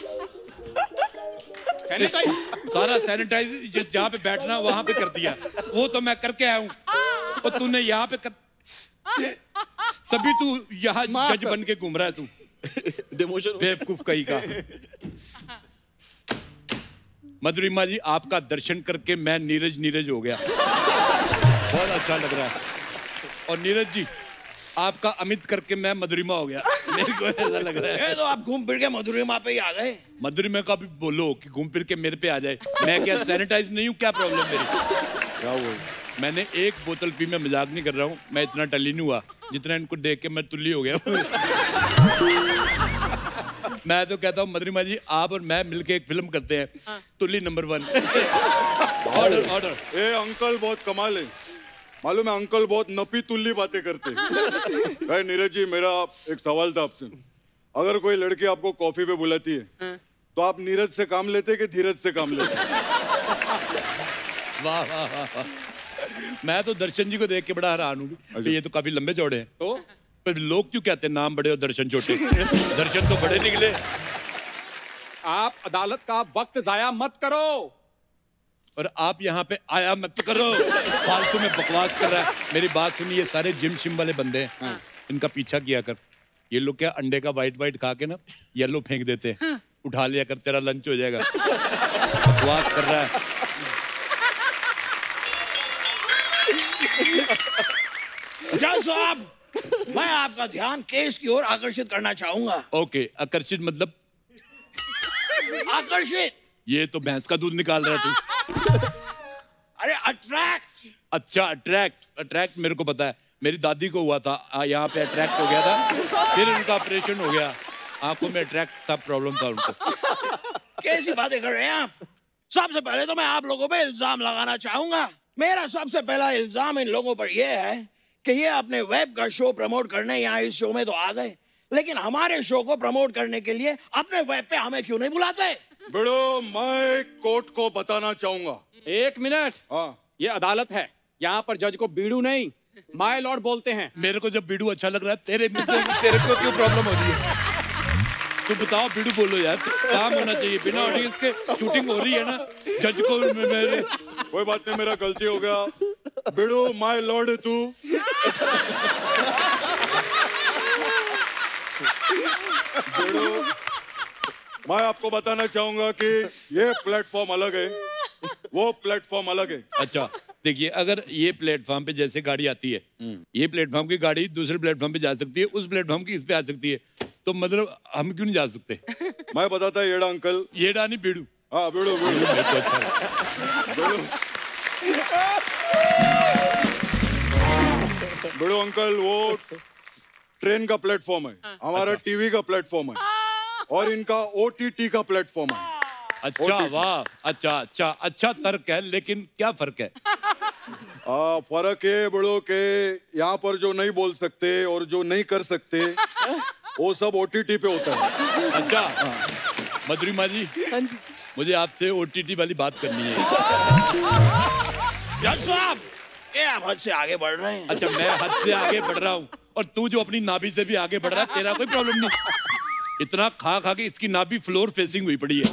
सारा सैनिटाइज जहाँ पे बैठना वहां पे कर दिया। वो तो मैं करके आया हूँ, और तूने यहाँ पे कर... तभी तू यहाँ जज बन के घूम रहा है तू। डिमोशन बेवकूफ कहीं का। मधुरिमा जी आपका दर्शन करके मैं नीरज नीरज हो गया, बहुत अच्छा लग रहा है। और नीरज जी आपका अमित करके मैं मधुरिमा हो गया, मेरे को ऐसा लग रहा है। तो आप घूम फिर के मधुरिमा पे ही आ गए। मधुरिमा का भी बोलो कि घूम फिर के मेरे पे आ जाए। मैं क्या सैनिटाइज नहीं हूँ, क्या प्रॉब्लम मेरी? क्या हुआ? मैंने एक बोतल पी, मैं मजाक नहीं कर रहा हूँ, मैं इतना टली नहीं हुआ जितना इनको देख के मैं तुल्ली हो गया। मैं तो कहता हूँ मधुरिमा जी आप और मैं मिलके एक फिल्म करते हैं, Tulli number one. Order order. ए अंकल बहुत कमाल है, मालूम है अंकल बहुत नपी तुल्ली बातें करते हैं। नीरज जी मेरा एक सवाल था आपसे, अगर कोई लड़की आपको कॉफी पे बुलाती है तो आप नीरज से काम लेते कि धीरज से काम लेते? वाह वाह वाह, मैं तो दर्शन जी को देख के बड़ा हैरान हूँ, ये तो काफी लंबे चौड़े हैं। तो पर लोग क्यों कहते हैं नाम बड़े और दर्शन छोटे? दर्शन तो बड़े निकले। आप अदालत का वक्त जाया मत करो, और आप यहाँ पे आया मत करो, फालतू में बकवास कर रहा है। मेरी बात सुनिए, ये सारे जिम शिम वाले बंदे हैं, इनका पीछा किया कर। ये लोग क्या अंडे का वाइट वाइट खा के ना येलो फेंक देते हैं, उठा लिया कर, तेरा लंच हो जाएगा। बकवास कर रहा है। जज साहब, मैं आपका ध्यान केस की ओर आकर्षित करना चाहूंगा। ओके, आकर्षित मतलब? आकर्षित। ये तो भैंस का दूध निकाल रहा है तू। अरे अट्रैक्ट। अच्छा अट्रैक्ट, अट्रैक्ट मेरे को पता है, मेरी दादी को हुआ था, यहाँ पे अट्रैक्ट हो गया था, फिर उनका ऑपरेशन हो गया, आंखों में अट्रैक्ट था, प्रॉब्लम था उनको। कैसी बातें कर रहे हैं आप? सबसे पहले तो मैं आप लोगों पे इल्जाम लगाना चाहूंगा। मेरा सबसे पहला इल्जाम इन लोगों पर यह है कि ये अपने वेब का शो प्रमोट करने यहाँ इस शो में तो आ गए, लेकिन हमारे शो को प्रमोट करने के लिए अपने वेब पे हमें क्यों नहीं बुलाते? बड़ो, मैं कोर्ट को बताना चाहूंगा। एक मिनट। हाँ, ये अदालत है, यहाँ पर जज को बीड़ू नहीं माय लॉर्ड बोलते हैं। मेरे को जब बीड़ू अच्छा लग रहा है, तेरे तेरे को क्यों प्रॉब्लम हो रही है? तो बताओ, बीड़ू बोलो यार, काम होना चाहिए। बिना ऑडियंस के शूटिंग हो रही है ना, जज को मेरे कोई बात नहीं, मेरा गलती हो गया। बीड़ू माय लॉर्ड है तू। बीड़ू, मैं आपको बताना चाहूंगा कि ये प्लेटफॉर्म अलग है, वो प्लेटफॉर्म अलग है। अच्छा देखिए, अगर ये प्लेटफॉर्म पे जैसे गाड़ी आती है, ये प्लेटफॉर्म की गाड़ी दूसरे प्लेटफॉर्म पे जा सकती है, उस प्लेटफॉर्म की इस पे आ सकती है, तो मतलब हम क्यों नहीं जा सकते? मैं बताता येड़ा अंकल। येड़ा नहीं, बीड़ू। हाँ बीड़ू, बीड़ू। बीड़ू अंकल वो ट्रेन का प्लेटफॉर्म है, हमारा टीवी का प्लेटफॉर्म है, और इनका ओटीटी का प्लेटफॉर्म है। अच्छा वाह, अच्छा अच्छा अच्छा तर्क है, लेकिन क्या फर्क है? आ, फर्क है बड़ो के यहाँ पर जो नहीं बोल सकते और जो नहीं कर सकते वो सब ओटीटी पे होता है। अच्छा मधुरिमा जी, मुझे आपसे ओटीटी वाली बात करनी है। जज साहब, ये आप हद से आगे बढ़ रहे हैं। अच्छा मैं हद से आगे बढ़ रहा हूँ, और तू जो अपनी नाभि से भी आगे बढ़ रहा है, तेरा कोई प्रॉब्लम नहीं। इतना खा खा के इसकी नाभि फ्लोर फेसिंग हुई पड़ी है।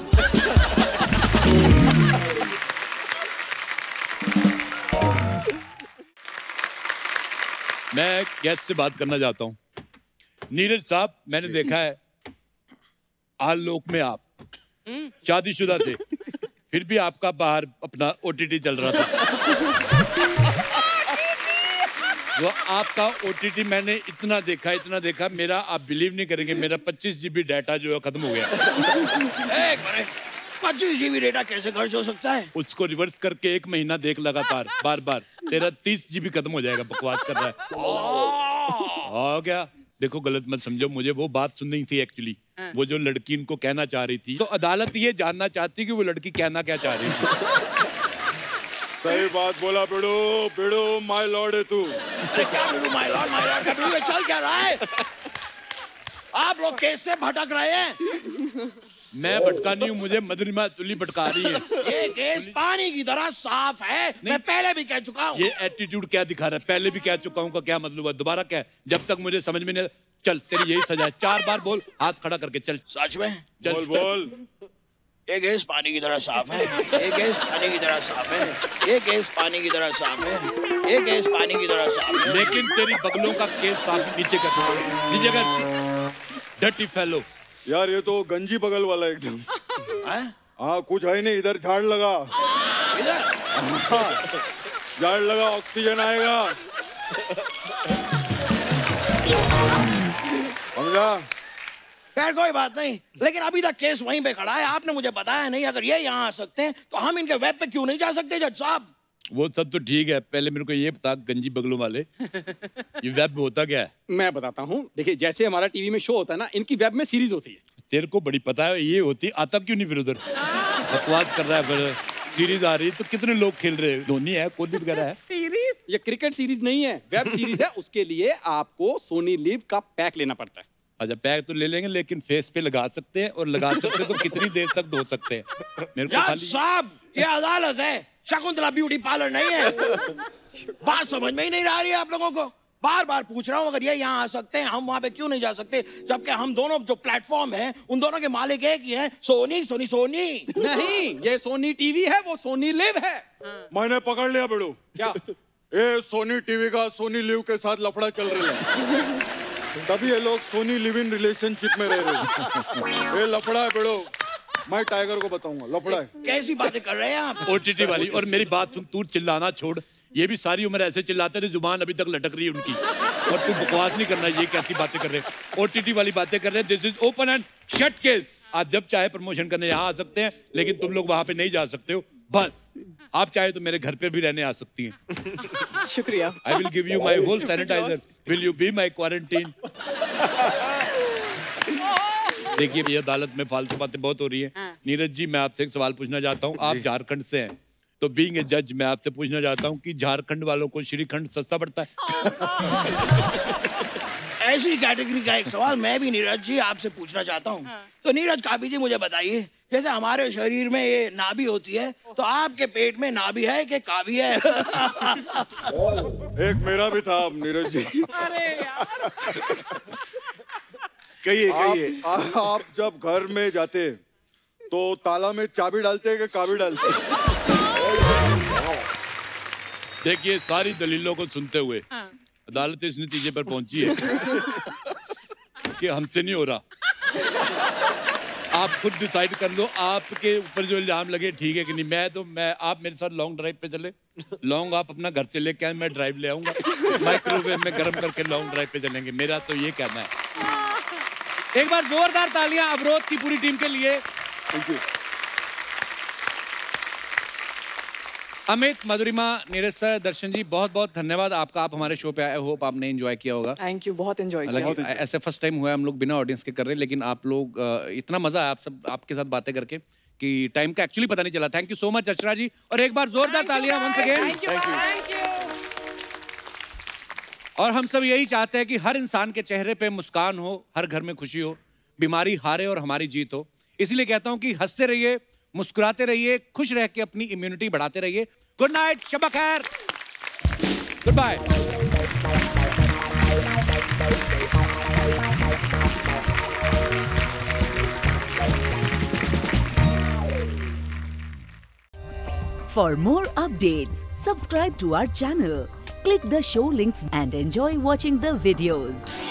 मैं गेस्ट से बात करना चाहता हूँ। नीरज साहब, मैंने देखा है आलोक में आप शादीशुदा थे, फिर भी आपका बाहर अपना ओटीटी चल रहा था। वो आपका ओटीटी मैंने इतना देखा इतना देखा, मेरा आप बिलीव नहीं करेंगे, मेरा पच्चीस जीबी डाटा जो है खत्म हो गया। एक मिनट, पच्चीस जीबी डेटा कैसे खर्च हो सकता है? उसको रिवर्स करके एक महीना देख लगातार बार बार, तेरा तीस जीबी खत्म हो जाएगा। बकवास कर रहा है। हो गया, देखो गलत मत समझो, मुझे वो बात सुननी थी एक्चुअली, वो जो लड़की इनको कहना चाह रही थी, तो अदालत ये जानना चाहती कि वो लड़की कहना क्या चाह रही थी। सही बात बोला बिड़ू, बिड़ू माय लॉर्ड है तू। क्या बिड़ू माय लॉर्ड, माय लॉर्ड, बिड़ू ये चल क्या रहा है? आप लोग केस से भटक रहे हैं। मैं भटका नहीं हूँ, मुझे मधुरिमा तुली भटका रही है। ये केस पानी की तरह साफ है, मैं पहले भी कह चुका हूँ। ये एटीट्यूड क्या दिखा रहा है? पहले भी कह चुका हूँ का क्या मतलब है? दोबारा क्या? जब तक मुझे समझ में नहीं, चल तेरी यही सजा है। चार बार बोल, हाथ खड़ा करके चल। सच में? चल बोल बोल। ये गैस पानी की तरह साफ है, ये गैस पानी की तरह साफ है, ये गैस पानी की तरह साफ है, ये गैस पानी की तरह साफ है। लेकिन तेरी बगलों का केस साफ नीचे कर, नीचे कर, डर्टी फेलो। यार ये तो गंजी बगल वाला एकदम। हाँ कुछ है नहीं, इधर झाड़ लगा, इधर झाड़ लगा, ऑक्सीजन आएगा, समझा? खैर कोई बात नहीं, लेकिन अभी तक केस वहीं पे खड़ा है, आपने मुझे बताया नहीं। अगर ये यहाँ आ सकते हैं तो हम इनके वेब पे क्यों नहीं जा सकते जज साहब? वो सब तो ठीक है, पहले मेरे को ये बता गंजी बगलों वाले, ये वेब में होता क्या है? मैं बताता हूँ। देखिए जैसे हमारा टीवी में शो होता है ना, इनकी वेब में सीरीज होती है। तेरे को बड़ी पता है ये होती, आता क्यों नहीं फिर उधर? बकवास कर रहा है, फिर सीरीज आ रही तो कितने लोग खेल रहे हैं? धोनी है, कोहली वगैरह है। सीरीज? ये क्रिकेट सीरीज नहीं है, वेब सीरीज है। उसके लिए आपको सोनी लिव का पैक लेना पड़ता है। अच्छा पैक तो ले लेंगे, लेकिन फेस पे लगा सकते हैं, और लगा सकते हैं तो कितनी देर तक धो सकते हैं? मेरे को खाली साहब ये अदालत है, शकुंतला ब्यूटी पार्लर नहीं है। बात समझ में ही नहीं आ रही है आप लोगों को। बार बार पूछ रहा हूँ, अगर ये यहाँ आ सकते हैं हम वहाँ पे क्यों नहीं जा सकते? जबकि हम दोनों जो प्लेटफॉर्म हैं उन दोनों के मालिक एक ही हैं, सोनी सोनी सोनी। नहीं, ये सोनी टीवी है, वो सोनी लिव है। मैंने पकड़ लिया बेड़ू। क्या? ये सोनी टीवी का सोनी लिव के साथ लफड़ा चल रहा है, तभी ये लोग सोनी लिव इन रिलेशनशिप में रह रहे हैं। ये लफड़ा है बेड़ो, मैं टाइगर को बताऊंगा, लफड़ा है। कैसी बातें कर रहे हैं आप? ओटीटी वाली। और मेरी बात सुन, तू चिल्लाना छोड़, ये भी सारी उम्र ऐसे चिल्लाते रहे, जुबान अभी तक लटक रही है उनकी, और तू बकवास नहीं करना। ये कैसी बातें कर रहे हैं? ओटीटी वाली बातें कर रहे हैं। This is open and shut case. आप जब चाहे प्रमोशन करने यहाँ आ सकते हैं, लेकिन तुम लोग वहां पे नहीं जा सकते हो। बस आप चाहे तो मेरे घर पे भी रहने आ सकती हैं। शुक्रिया। I will give you my whole sanitiser, will you be my quarantine? देखिए ये अदालत में फालतू बातें बहुत हो रही है। नीरज जी मैं आपसे एक सवाल पूछना चाहता हूँ, आप झारखंड से हैं, तो बीइंग ए जज मैं आपसे पूछना चाहता हूँ कि झारखंड वालों को श्रीखंड सस्ता पड़ता है? ऐसी कैटेगरी का एक सवाल मैं भी नीरज जी आपसे पूछना चाहता हूँ। तो नीरज काबी जी मुझे बताइए, जैसे हमारे शरीर में ये नाभि होती है, तो आपके पेट में नाभि है कि काबी है? एक मेरा भी था नीरज जी। अरे यार। कहिए कहिए। आप, आप जब घर में जाते तो ताला में चाबी डालते हैं कि काबी डालते हैं? देखिए सारी दलीलों को सुनते हुए अदालत इस नतीजे पर पहुंची है कि हमसे नहीं हो रहा। आप खुद डिसाइड कर लो, आपके ऊपर जो इल्जाम लगे ठीक है कि नहीं। मैं तो मैं आप मेरे साथ लॉन्ग ड्राइव पे चले, लॉन्ग आप अपना घर से लेके आए, मैं ड्राइव ले आऊंगा, माइक्रोवेव में गर्म करके लॉन्ग ड्राइव पे चलेंगे। मेरा तो ये कहना है। एक बार जोरदार तालियां अवरोध की पूरी टीम के लिए। Thank you. Amit, Madhurima, Neeraj sir, Darshan ji बहुत बहुत धन्यवाद आपका, आप हमारे शो पे आए। होप आपने एंजॉय किया होगा। थैंक यू, बहुत एंजॉय किया। ऐसे फर्स्ट टाइम हुआ है, हम लोग बिना ऑडियंस के कर रहे हैं, लेकिन आप लोग इतना मजा आया आप सब आपके साथ बातें करके कि टाइम का एक्चुअली पता नहीं चला। Thank you so much Archana ji, और एक बार जोरदार तालियां वंस अगेन। Thank you. और हम सब यही चाहते हैं कि हर इंसान के चेहरे पे मुस्कान हो, हर घर में खुशी हो, बीमारी हारे और हमारी जीत हो। इसलिए कहता हूं कि हंसते रहिए, मुस्कुराते रहिए, खुश रह के अपनी इम्यूनिटी बढ़ाते रहिए। गुड नाइट, शब खैर, goodbye. For more updates, subscribe to our channel, click the show links and enjoy watching the videos.